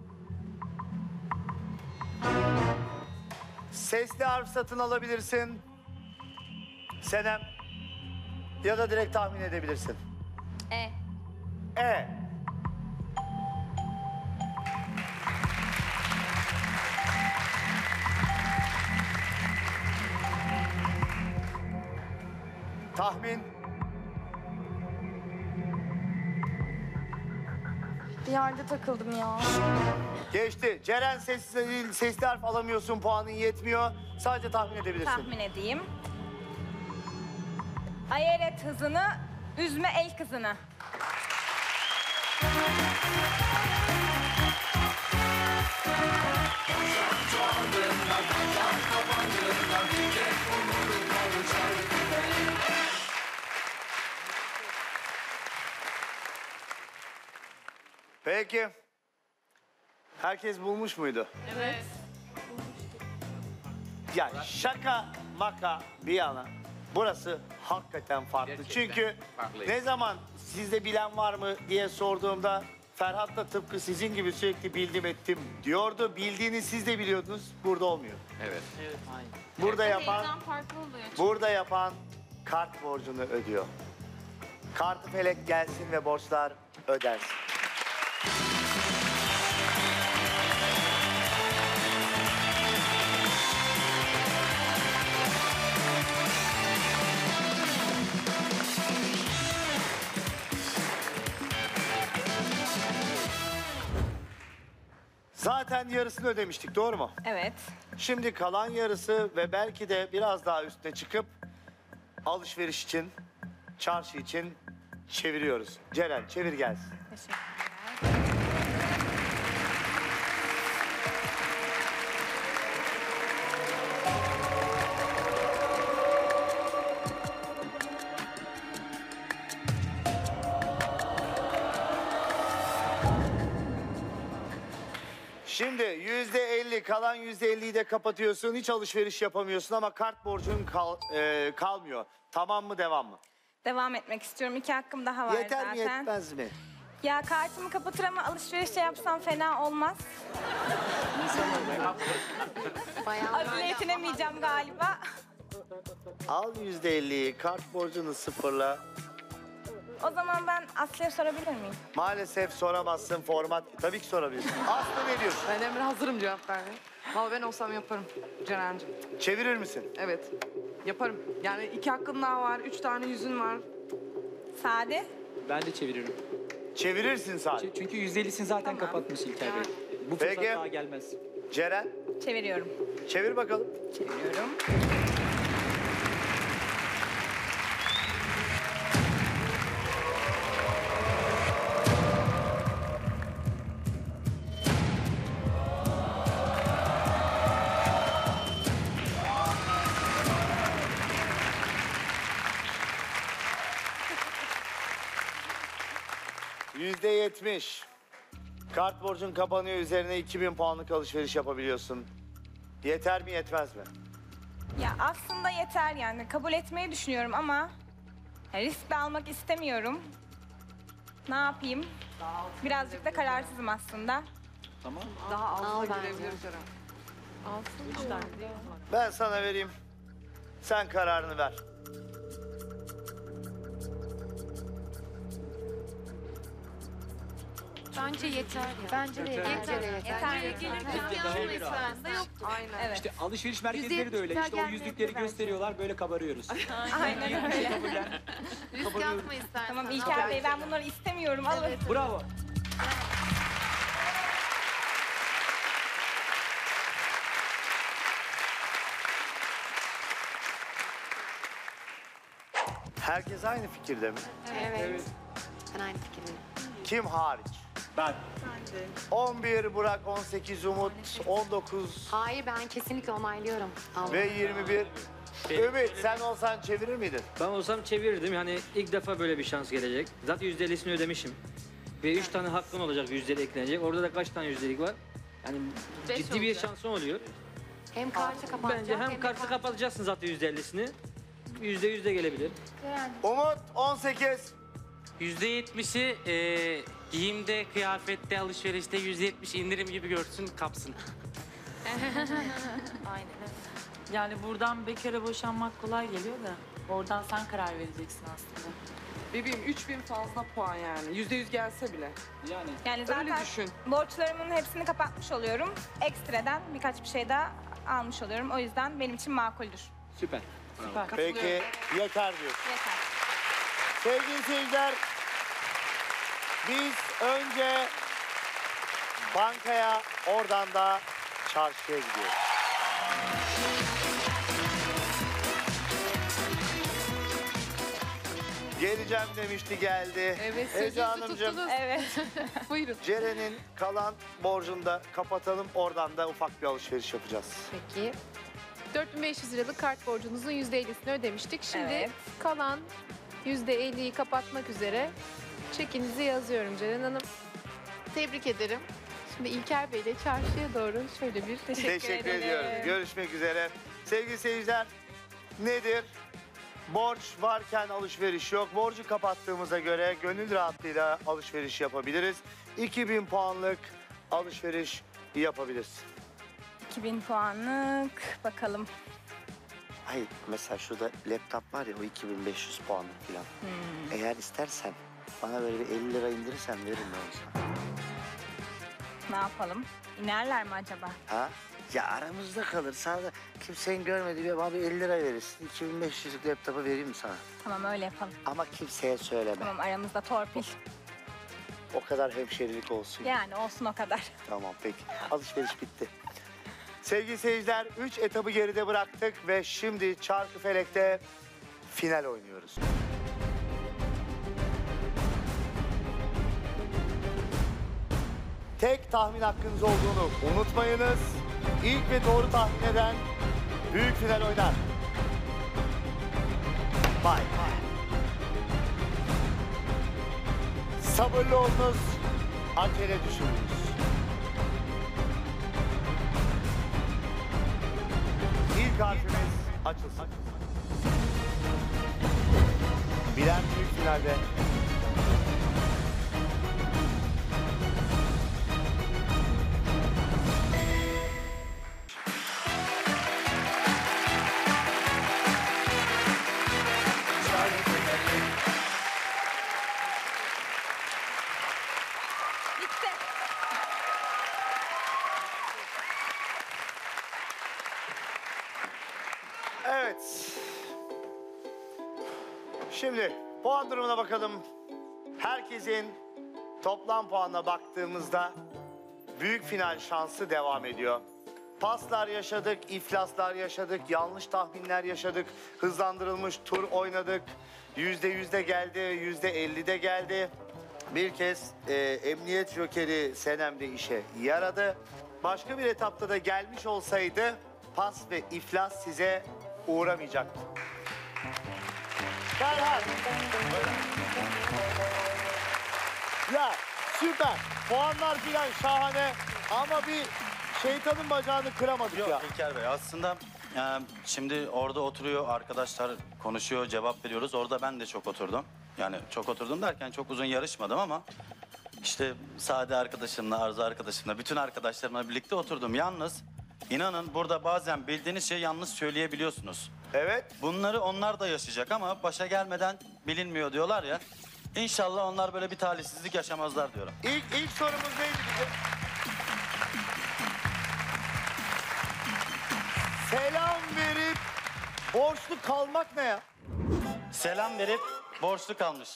Sesli harf satın alabilirsin. Senem. Ya da direkt tahmin edebilirsin.
E.
E. Tahmin.
Bir yerde takıldım ya.
Geçti. Ceren sesli, sesli harf alamıyorsun, puanın yetmiyor. Sadece tahmin edebilirsin.
Tahmin edeyim. Ayelet hızını, üzme el kızını.
Peki. Herkes bulmuş muydu?
Evet.
Ya şaka maka bir yana. Burası hakikaten farklı.
Gerçekten
Çünkü
farklı.
ne zaman sizde bilen var mı diye sorduğumda Ferhat da tıpkı sizin gibi sürekli bildim ettim diyordu. Bildiğini siz de biliyordunuz. Burada olmuyor.
Evet.
Evet, aynen.
Burada yapan,
Heyecan farklı oluyor.
burada yapan kart borcunu ödüyor. Kartı felek gelsin ve borçlar ödensin. Zaten yarısını ödemiştik, doğru mu?
Evet.
Şimdi kalan yarısı ve belki de biraz daha üstüne çıkıp alışveriş için, çarşı için çeviriyoruz. Ceren çevir gelsin.
Teşekkürler.
Şimdi yüzde elli, kalan yüzde elliyi de kapatıyorsun. Hiç alışveriş yapamıyorsun ama kart borcun kal- e, kalmıyor. Tamam mı, devam mı?
Devam etmek istiyorum. İki hakkım daha var
Yeter
zaten.
mi, yetmez mi?
Ya kartımı kapatır ama alışveriş de yapsam fena olmaz. Azile yetinemeyeceğim galiba.
Al yüzde elliyi, kart borcunu sıfırla.
O zaman ben Aslı'ya sorabilir miyim?
Maalesef soramazsın format. Tabii ki sorabilirsin. Aslı ne diyorsun?
Ben Emre hazırım cevap vermeye. Valla ben olsam yaparım Ceren'cim.
Çevirir misin?
Evet. Yaparım. Yani iki hakkın daha var, üç tane yüzün var.
Sade.
Ben de çeviririm.
Çevirirsin sadece.
Ç- Çünkü yüzde ellisini zaten kapatmış İlker Bey. Bu fırsat
Peki.
daha gelmez.
Ceren,
Çeviriyorum.
çevir bakalım.
Çeviriyorum.
Yüzde yetmiş. Kart borcun kapanıyor, üzerine iki bin puanlık alışveriş yapabiliyorsun. Yeter mi, yetmez mi?
Ya aslında yeter yani. Kabul etmeyi düşünüyorum ama risk de almak istemiyorum. Ne yapayım? Birazcık da kararsızım aslında.
Tamam.
Daha
Al
altına
bence.
girebilir Ceren.
Ben sana vereyim. Sen kararını ver.
Bence yeter ya. Bence de yeter. Yeter.
Aynen.
Evet.
İşte alışveriş merkezleri de öyle. İşte o yüzükleri gösteriyorlar, böyle kabarıyoruz.
Aynen öyle.
Kabullen. Kabarıyoruz.
Tamam İlker Bey, ben bunları istemiyorum. Alın.
Bravo.
Herkes aynı fikirde mi?
Evet. Ben aynı fikirdeyim.
Kim hariç?
Ben.
on bir Burak, on sekiz Umut, on dokuz
Hayır, ben kesinlikle onaylıyorum. Al.
ve yirmi bir. Ümit, sen olsan çevirir miydin?
Ben olsam çevirirdim. Yani ilk defa böyle bir şans gelecek. Zaten yüzde ellisini ödemişim. Ve üç tane hakkın olacak, yüzdeli eklenecek. Orada da kaç tane yüzdelik var? Yani ciddi bir şansın oluyor.
Hem kartı kapatacağım.
Bence hem
de
kartı
kart-
kapatacaksın zaten yüzde ellisini. Yüzde yüz de gelebilir.
Umut, on sekiz.
yüzde yetmişi e, giyimde, kıyafette, alışverişte yüzde yetmiş indirim gibi görsün, kapsın.
Yani buradan bekara boşanmak kolay geliyor da oradan sen karar vereceksin aslında.
Bebeğim üç bin fazla puan yani. Yüzde yüz gelse bile.
Yani
Yani zaten
Öyle düşün.
borçlarımın hepsini kapatmış oluyorum. Ekstradan birkaç bir şey daha almış oluyorum. O yüzden benim için makuldür.
süper.
Süper.
Peki, yeter diyorsun.
Yeter.
Sevgili seyirciler, biz önce bankaya, oradan da çarşıya gidiyoruz. Geleceğim demişti, geldi.
Evet,
Ece
sözünüzü
Hanımcığım,
tuttunuz.
Evet.
Buyurun.
Ceren'in kalan borcunu da kapatalım. Oradan da ufak bir alışveriş yapacağız.
Peki. dört bin beş yüz liralık kart borcunuzun yüzde ellisini ödemiştik. Şimdi
Evet.
kalan yüzde elliyi kapatmak üzere çekinizi yazıyorum Ceren Hanım. Tebrik ederim. Şimdi İlker Bey ile çarşıya doğru şöyle bir
Teşekkür,
Teşekkür
ederim.
ediyoruz. Görüşmek üzere. Sevgili seyirciler, nedir? Borç varken alışveriş yok. Borcu kapattığımıza göre gönül rahatlığıyla alışveriş yapabiliriz. iki bin puanlık alışveriş yapabiliriz.
iki bin puanlık. Bakalım.
Hayır, mesela şurada laptop var ya, o iki bin beş yüz puanlık falan. Eğer istersen bana böyle bir elli lira indirirsen veririm ben sana.
Ne yapalım? İnerler mi acaba?
Ha? Ya aramızda kalır. Sana da kimsenin görmediği bir, bana bir elli lira verirsin. iki bin beş yüzlük laptopu vereyim mi sana?
Tamam, öyle yapalım.
Ama kimseye söyleme.
Tamam, aramızda torpil.
O kadar hemşerilik olsun.
Yani olsun o kadar.
Tamam, peki. Alışveriş bitti. Sevgili seyirciler, üç etabı geride bıraktık ve şimdi Çarkıfelek'te final oynuyoruz. Tek tahmin hakkınız olduğunu unutmayınız. İlk ve doğru tahmin eden büyük final oynar. Bay bay. Sabırlı olunuz, acele düşününüz. İlk harfimiz açılsın. Bilen büyük finalde
Bitti.
Evet. Şimdi puan durumuna bakalım. Herkesin toplam puanına baktığımızda büyük final şansı devam ediyor. Paslar yaşadık, iflaslar yaşadık, yanlış tahminler yaşadık, hızlandırılmış tur oynadık. Yüzde yüzde geldi, yüzde elli de geldi. Bir kez e, emniyet jokeri Senem'de işe yaradı. Başka bir etapta da gelmiş olsaydı pas ve iflas size uğramayacaktı. Ferhat. Ya süper. Puanlar filan şahane ama bir şeytanın bacağını kıramadık
Yok
ya.
İlker Bey aslında e, şimdi orada oturuyor arkadaşlar konuşuyor cevap veriyoruz. Orada ben de çok oturdum. Yani çok oturdum derken çok uzun yarışmadım ama işte Sade arkadaşımla, Arzu arkadaşımla, bütün arkadaşlarımla birlikte oturdum. Yalnız inanın burada bazen bildiğiniz şeyi yanlış söyleyebiliyorsunuz.
Evet.
Bunları onlar da yaşayacak ama başa gelmeden bilinmiyor diyorlar ya. İnşallah onlar böyle bir talihsizlik yaşamazlar diyorum.
İlk, ilk sorumuz neydi bizim? Selam verip borçlu kalmak ne ya?
Selam verip borçlu kalmış.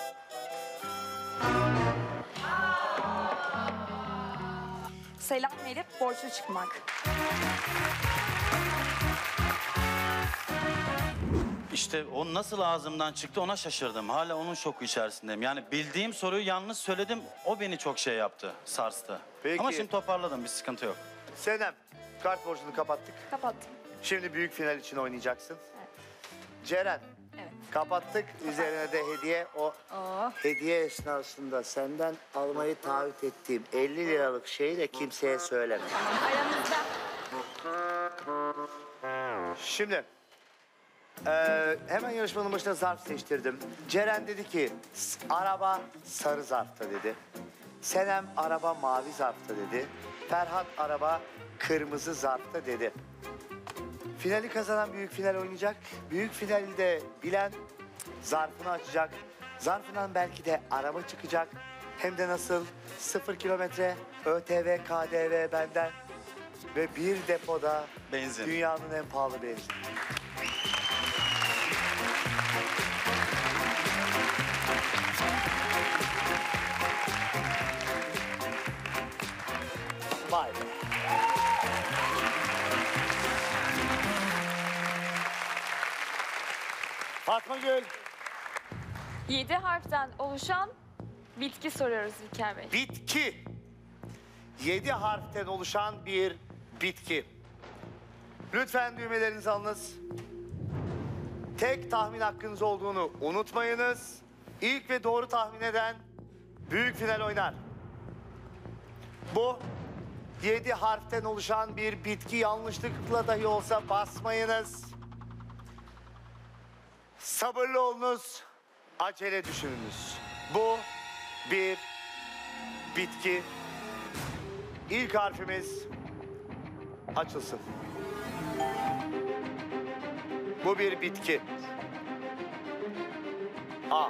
Selam verip borçlu çıkmak.
İşte o nasıl ağzımdan çıktı ona şaşırdım. Hala onun şoku içerisindeyim. Yani bildiğim soruyu yanlış söyledim. O beni çok şey yaptı, sarstı.
Peki.
Ama şimdi toparladım, bir sıkıntı yok.
Senem, kart borcunu kapattık.
Kapattım.
Şimdi büyük final için oynayacaksın. Ceren,
Evet.
kapattık. Üzerine de hediye. O
Oh.
hediye esnasında senden almayı taahhüt ettiğim elli liralık şeyi de kimseye söyleme.
Aramızda.
Şimdi eee, hemen yarışmanın başına zarf seçtirdim. Ceren dedi ki "S- araba sarı zarfta dedi. Senem araba mavi zarfta dedi. Ferhat araba kırmızı zarfta dedi. Finali kazanan büyük final oynayacak. Büyük finalde bilen zarfını açacak. Zarfından belki de araba çıkacak. Hem de nasıl? Sıfır kilometre, ÖTV, K D V benden. Ve bir depoda
Benzin.
dünyanın en pahalı benzin. Vay be. Fatma Gül,
Yedi harften oluşan bitki soruyoruz İlker Bey.
bitki. Yedi harften oluşan bir bitki. Lütfen düğmelerinizi alınız. Tek tahmin hakkınız olduğunu unutmayınız. İlk ve doğru tahmin eden büyük final oynar. Bu yedi harften oluşan bir bitki, yanlışlıkla dahi olsa basmayınız. Sabırlı olunuz, acele düşününüz. Bu bir bitki. İlk harfimiz açılsın. Bu bir bitki. A.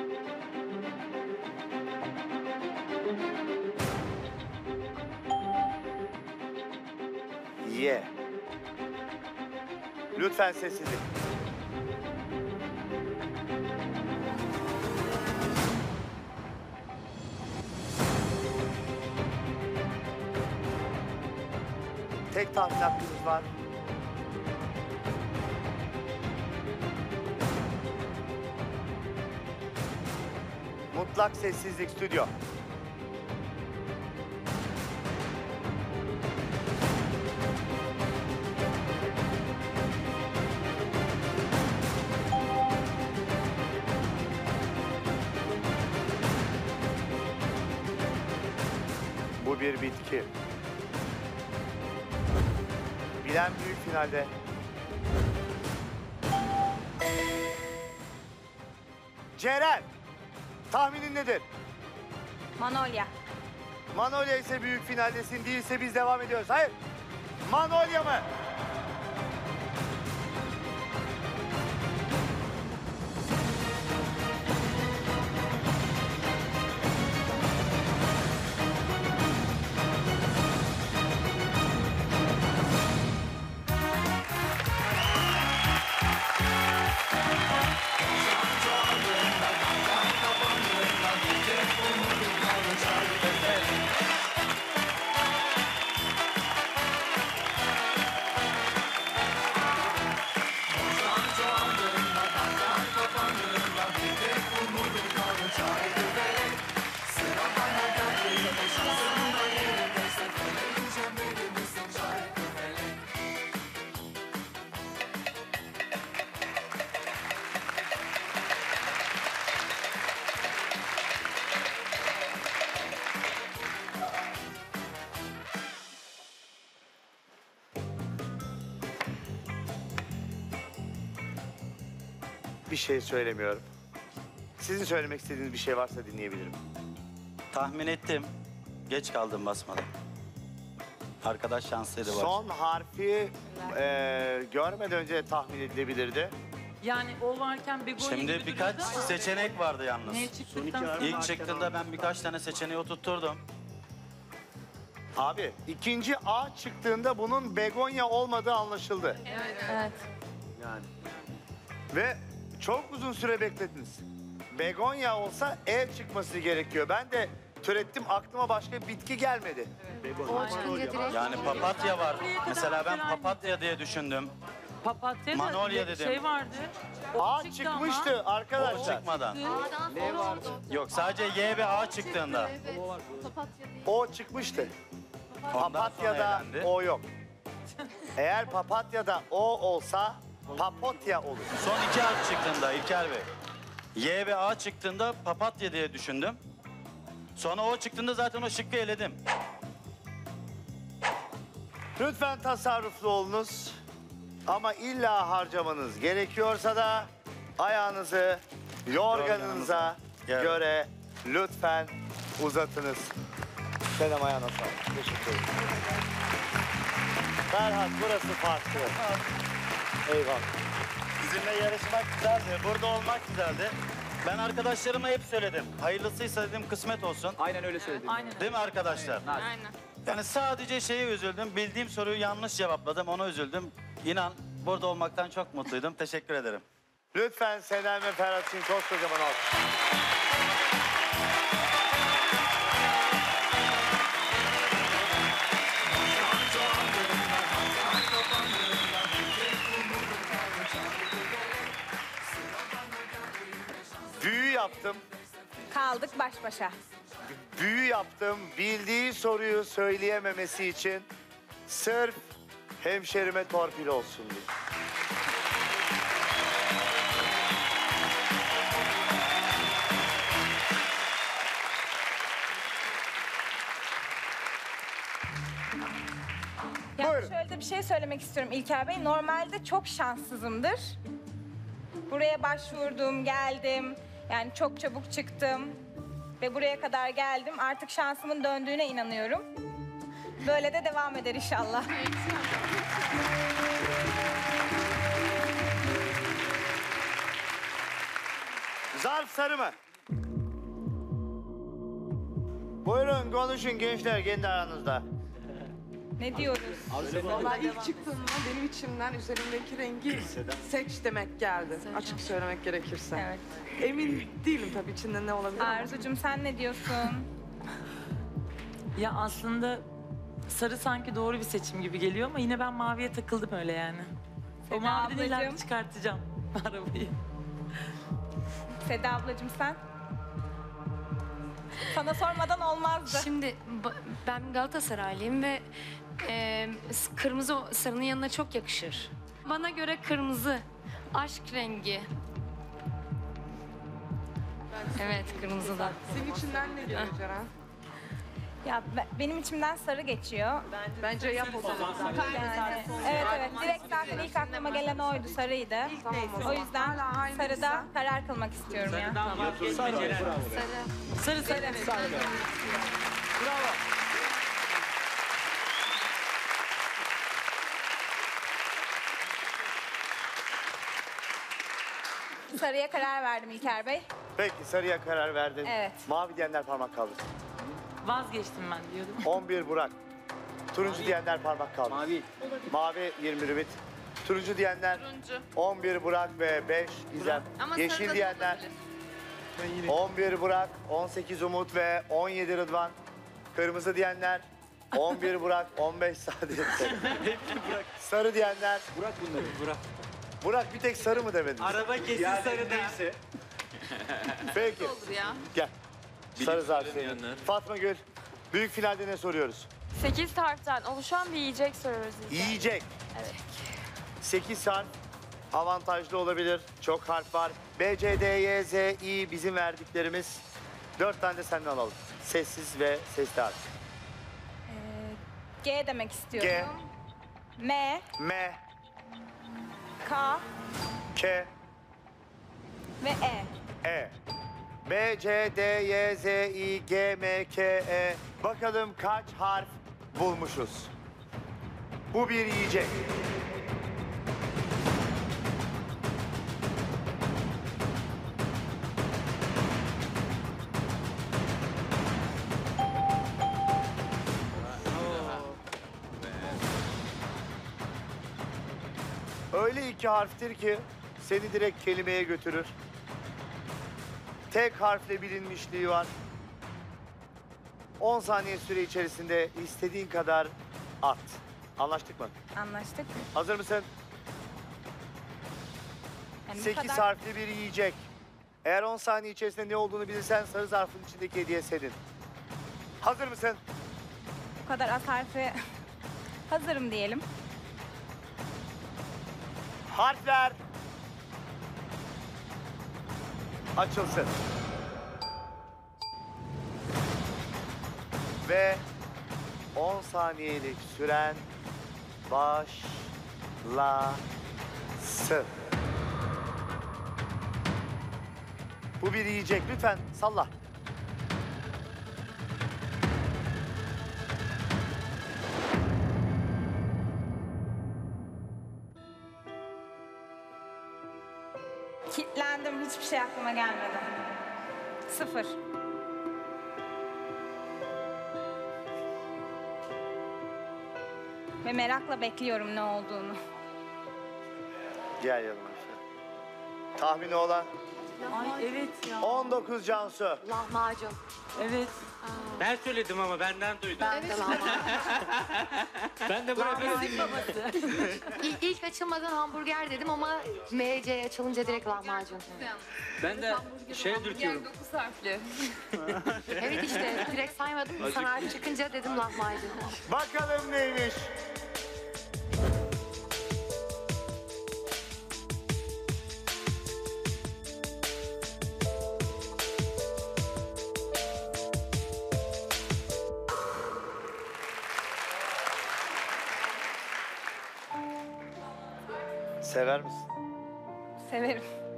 Y. Lütfen sessizlik. Tek tahmin hakkınız var. Mutlak sessizlik stüdyo. Bu bir bitki. Bilen büyük finalde. Ceren, tahminin nedir?
Manolya.
Manolya ise büyük finaldesin, değilse biz devam ediyoruz. Hayır, Manolya mı? hiçbir şey söylemiyorum. Sizin söylemek istediğiniz bir şey varsa dinleyebilirim.
Tahmin ettim. Geç kaldım basmadan. Arkadaş şanslıydı var.
Son harfi e, görmeden önce tahmin edilebilirdi.
Yani o varken Begonya
Şimdi
gibi
birkaç
duruyordu ama
seçenek vardı yalnız.
neye çıktıktan sonra
İlk çıktığında ben birkaç tane seçeneği oturtturdum.
Abi ikinci A çıktığında bunun begonya olmadığı anlaşıldı.
Evet.
Ve çok uzun süre beklediniz. Begonya olsa ev çıkması gerekiyor. Ben de türettim, aklıma başka bir bitki gelmedi.
O çıkınca direkt...
Yani papatya var.
Buraya kadar
Mesela ben
falan
papatya diye düşündüm.
papatya da
Manolya
bir
dedim.
şey vardı. O
A
çıktı ama-
çıkmıştı
O
arkadaşlar.
çıkmadan.
A'dan sonra oldu.
Yok sadece Y ve A çıktığında.
Evet. Papatya değil.
O çıkmıştı.
Ondan sonra
Papatya'da
elendi.
O yok. Eğer papatya'da O olsa papotya olur.
Son iki harf çıktığında İlker Bey. Y ve A çıktığında papatya diye düşündüm. Sonra O çıktığında zaten o şıkkı eledim.
Lütfen tasarruflu olunuz. Ama illa harcamanız gerekiyorsa da ayağınızı yorganınıza
Evet.
göre lütfen uzatınız. Selam ayağına sağlık. Teşekkür ederim. Ferhat burası farklı. Eyvallah.
Sizinle yarışmak güzeldi. Burada olmak güzeldi. Ben arkadaşlarıma hep söyledim. Hayırlısıysa dedim kısmet olsun.
Aynen öyle söyledim.
Aynen.
Değil mi arkadaşlar?
Aynen.
Yani sadece şeye üzüldüm. Bildiğim soruyu yanlış cevapladım. Ona üzüldüm. İnan burada olmaktan çok mutluydum. Teşekkür ederim.
Lütfen Senem ve Ferhat için çok kocaman alkış. Büyü yaptım.
Kaldık baş başa.
Büyü yaptım. Bildiği soruyu söyleyememesi için sırf hemşerime torpil olsun diye.
Yani
Buyurun.
şöyle de bir şey söylemek istiyorum İlker Bey. Normalde çok şanssızımdır. Buraya başvurdum, geldim. Yani çok çabuk çıktım. Ve buraya kadar geldim. Artık şansımın döndüğüne inanıyorum. Böyle de devam eder inşallah.
Zarf sarı mı? Buyurun konuşun gençler kendi aranızda.
Ne diyoruz?
Valla ilk çıktığında benim içimden üzerimdeki rengi seç demek geldi. Açık söylemek gerekirse.
Evet.
Emin değilim tabii içinde ne olabilir ama.
Arzucum sen ne diyorsun?
Ya aslında sarı sanki doğru bir seçim gibi geliyor ama yine ben maviye takıldım öyle yani. O
Seda
maviden illa
ablacığım.
bir çıkartacağım arabayı.
Seda ablacığım sen? Sana sormadan olmazdı.
Şimdi ba- ben Galatasaraylıyım ve e, s- kırmızı o sarının yanına çok yakışır. Bana göre kırmızı, aşk rengi. Evet, kırmızı da.
Senin içinden ne geliyor Ceren?
Ya be- benim içimden sarı geçiyor.
Bence yap o zaman.
Yani, evet evet direkt zaten ilk aklıma gelen oydu sarıydı. O yüzden
Hala aynıysa-
sarıda karar kılmak istiyorum ya.
Sarı sarı.
Sarıya karar verdim İlker Bey.
Peki sarıya karar verdin.
Evet.
Mavi diyenler parmak kaldır.
Vazgeçtim ben diyordum.
on bir Burak. Turuncu diyenler parmak kaldır.
Mavi.
Mavi yirmi Ümit. Turuncu diyenler
Turuncu.
on bir Burak ve beş İzlem.
Ama
Yeşil
sarı da
diyenler
olabilir.
on bir Burak, on sekiz Umut ve on yedi Rıdvan. Kırmızı diyenler on bir Burak, on beş Saadet. Sarı diyenler
Burak bunları. Burak.
Burak bir tek sarı mı demedin?
Araba kesin sarı neyse.
Peki.
Olur ya.
Gel. Sarı zarf senin. Fatma Gül. Büyük finalde ne soruyoruz?
sekiz harften oluşan bir yiyecek soruyoruz. İlker.
Yiyecek.
Evet.
sekiz harf avantajlı olabilir. Çok harf var. B, C, D, Y, Z, İ bizim verdiklerimiz. Dört tane de senden alalım. Sessiz ve sesli harf.
G demek istiyorum.
G,
M,
M,
K,
K,
ve E.
E. B, C, D, Y, Z, I, G, M, K, E. Bakalım kaç harf bulmuşuz? Bu bir yiyecek. Öyle iki harftir ki seni direkt kelimeye götürür. Tek harfle bilinmişliği var. on saniye süre içerisinde istediğin kadar at. Anlaştık mı?
Anlaştık.
Hazır mısın?
Yani bu
sekiz
kadar-
harfli bir yiyecek. Eğer on saniye içerisinde ne olduğunu bilirsen sarı zarfın içindeki hediye senin. Hazır mısın?
Bu kadar az harfi hazırım diyelim.
Harfler açılsın. Ve on saniyelik süren başlasın. Bu bir yiyecek. Lütfen salla.
Kitlendim. Hiçbir şey aklıma gelmedi. Sıfır. Ve merakla bekliyorum ne olduğunu.
Gel yanıma işte. Tahmini olan
Ay evet ya.
on dokuz Cansu.
Lahmacun.
Evet.
Ben söyledim ama benden duydum.
Ben de lahmacun.
Ben de buraya
Müzik babası.
İlk, ilk açılmadan hamburger dedim ama M C açılınca direkt lahmacun.
Ben de şey dürtüyorum.
dokuz harfli.
Evet işte direkt saymadım. Sana çıkınca dedim lahmacun.
Bakalım neymiş? Sever misin?
Severim.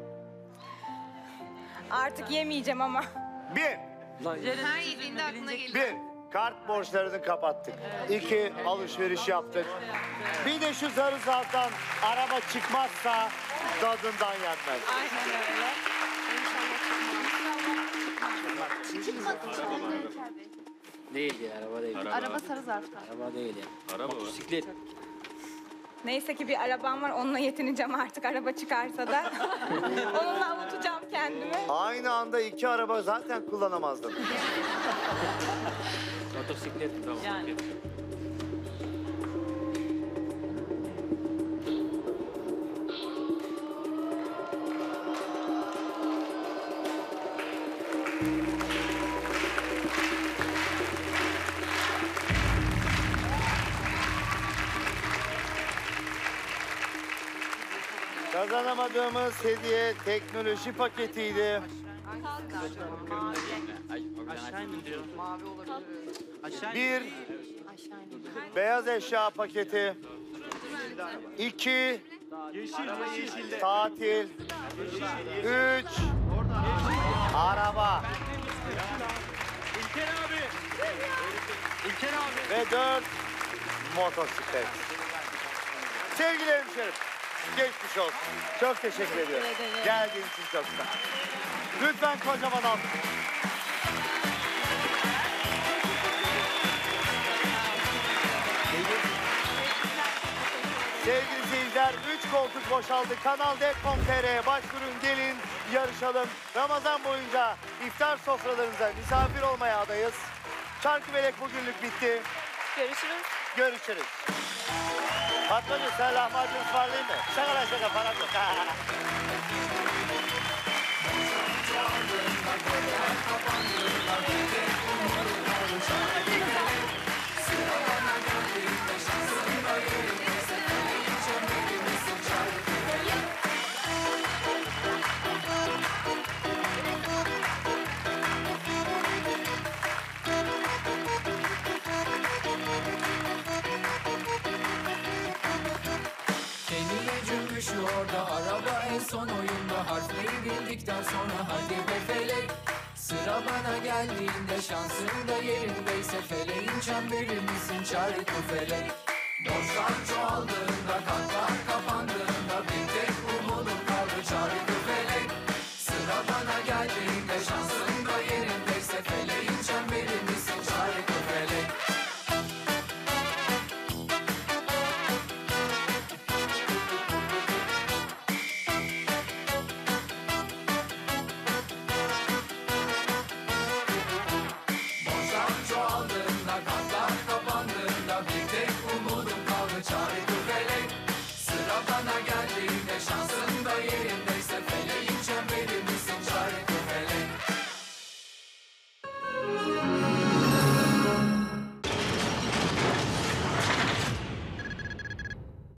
Artık yemeyeceğim ama.
Bir,
Her yediğinde aklına geliyor.
bir. Kart borçlarını kapattık. İki, alışveriş yaptık. Bir de şu sarı zarftan araba çıkmazsa tadından yenmez.
Aynen öyle.
Değil ya, araba değil.
Araba sarı zarfta.
Araba değil ya. Araba motosiklet.
Neyse ki bir arabam var. Onunla yetineceğim artık araba çıkarsa da. Onunla avutacağım kendimi.
Aynı anda iki araba zaten kullanamazdın.
Motosiklet. Tamam.
Yani.
Kazanamadığımız hediye teknoloji paketiydi.
Aşağı indiriyor.
Mavi olabilir.
Aşağı
Bir,
Aşağı iniyor.
beyaz eşya paketi. İki, tatil. Üç, araba.
İlker abi. İlker abi.
Ve dört, motosiklet. Sevgili hemşerim, geçmiş olsun. Çok teşekkür ediyorum. Geldiğin için çok sağ ol. Lütfen kocaman alkış. Sevgili seyirciler, üç koltuk boşaldı. Kanal D nokta com nokta t r'ye başvurun, gelin, yarışalım. Ramazan boyunca iftar sofralarınıza misafir olmaya adayız. Çarkıfelek bugünlük bitti.
Görüşürüz.
Görüşürüz. Patronum, sen lahmacun ısmarlayayım mı? Şaka lan şaka, param yok.
Kendine cümbüşlü orada araba en son oyunda sonra harfleri bildikten sonra hadi be felek. Sıra bana geldiğinde şansım da yerindeyse feleğin çemberi misin çarkı felek. Borçlar çoğaldığında, kartlar kapandığında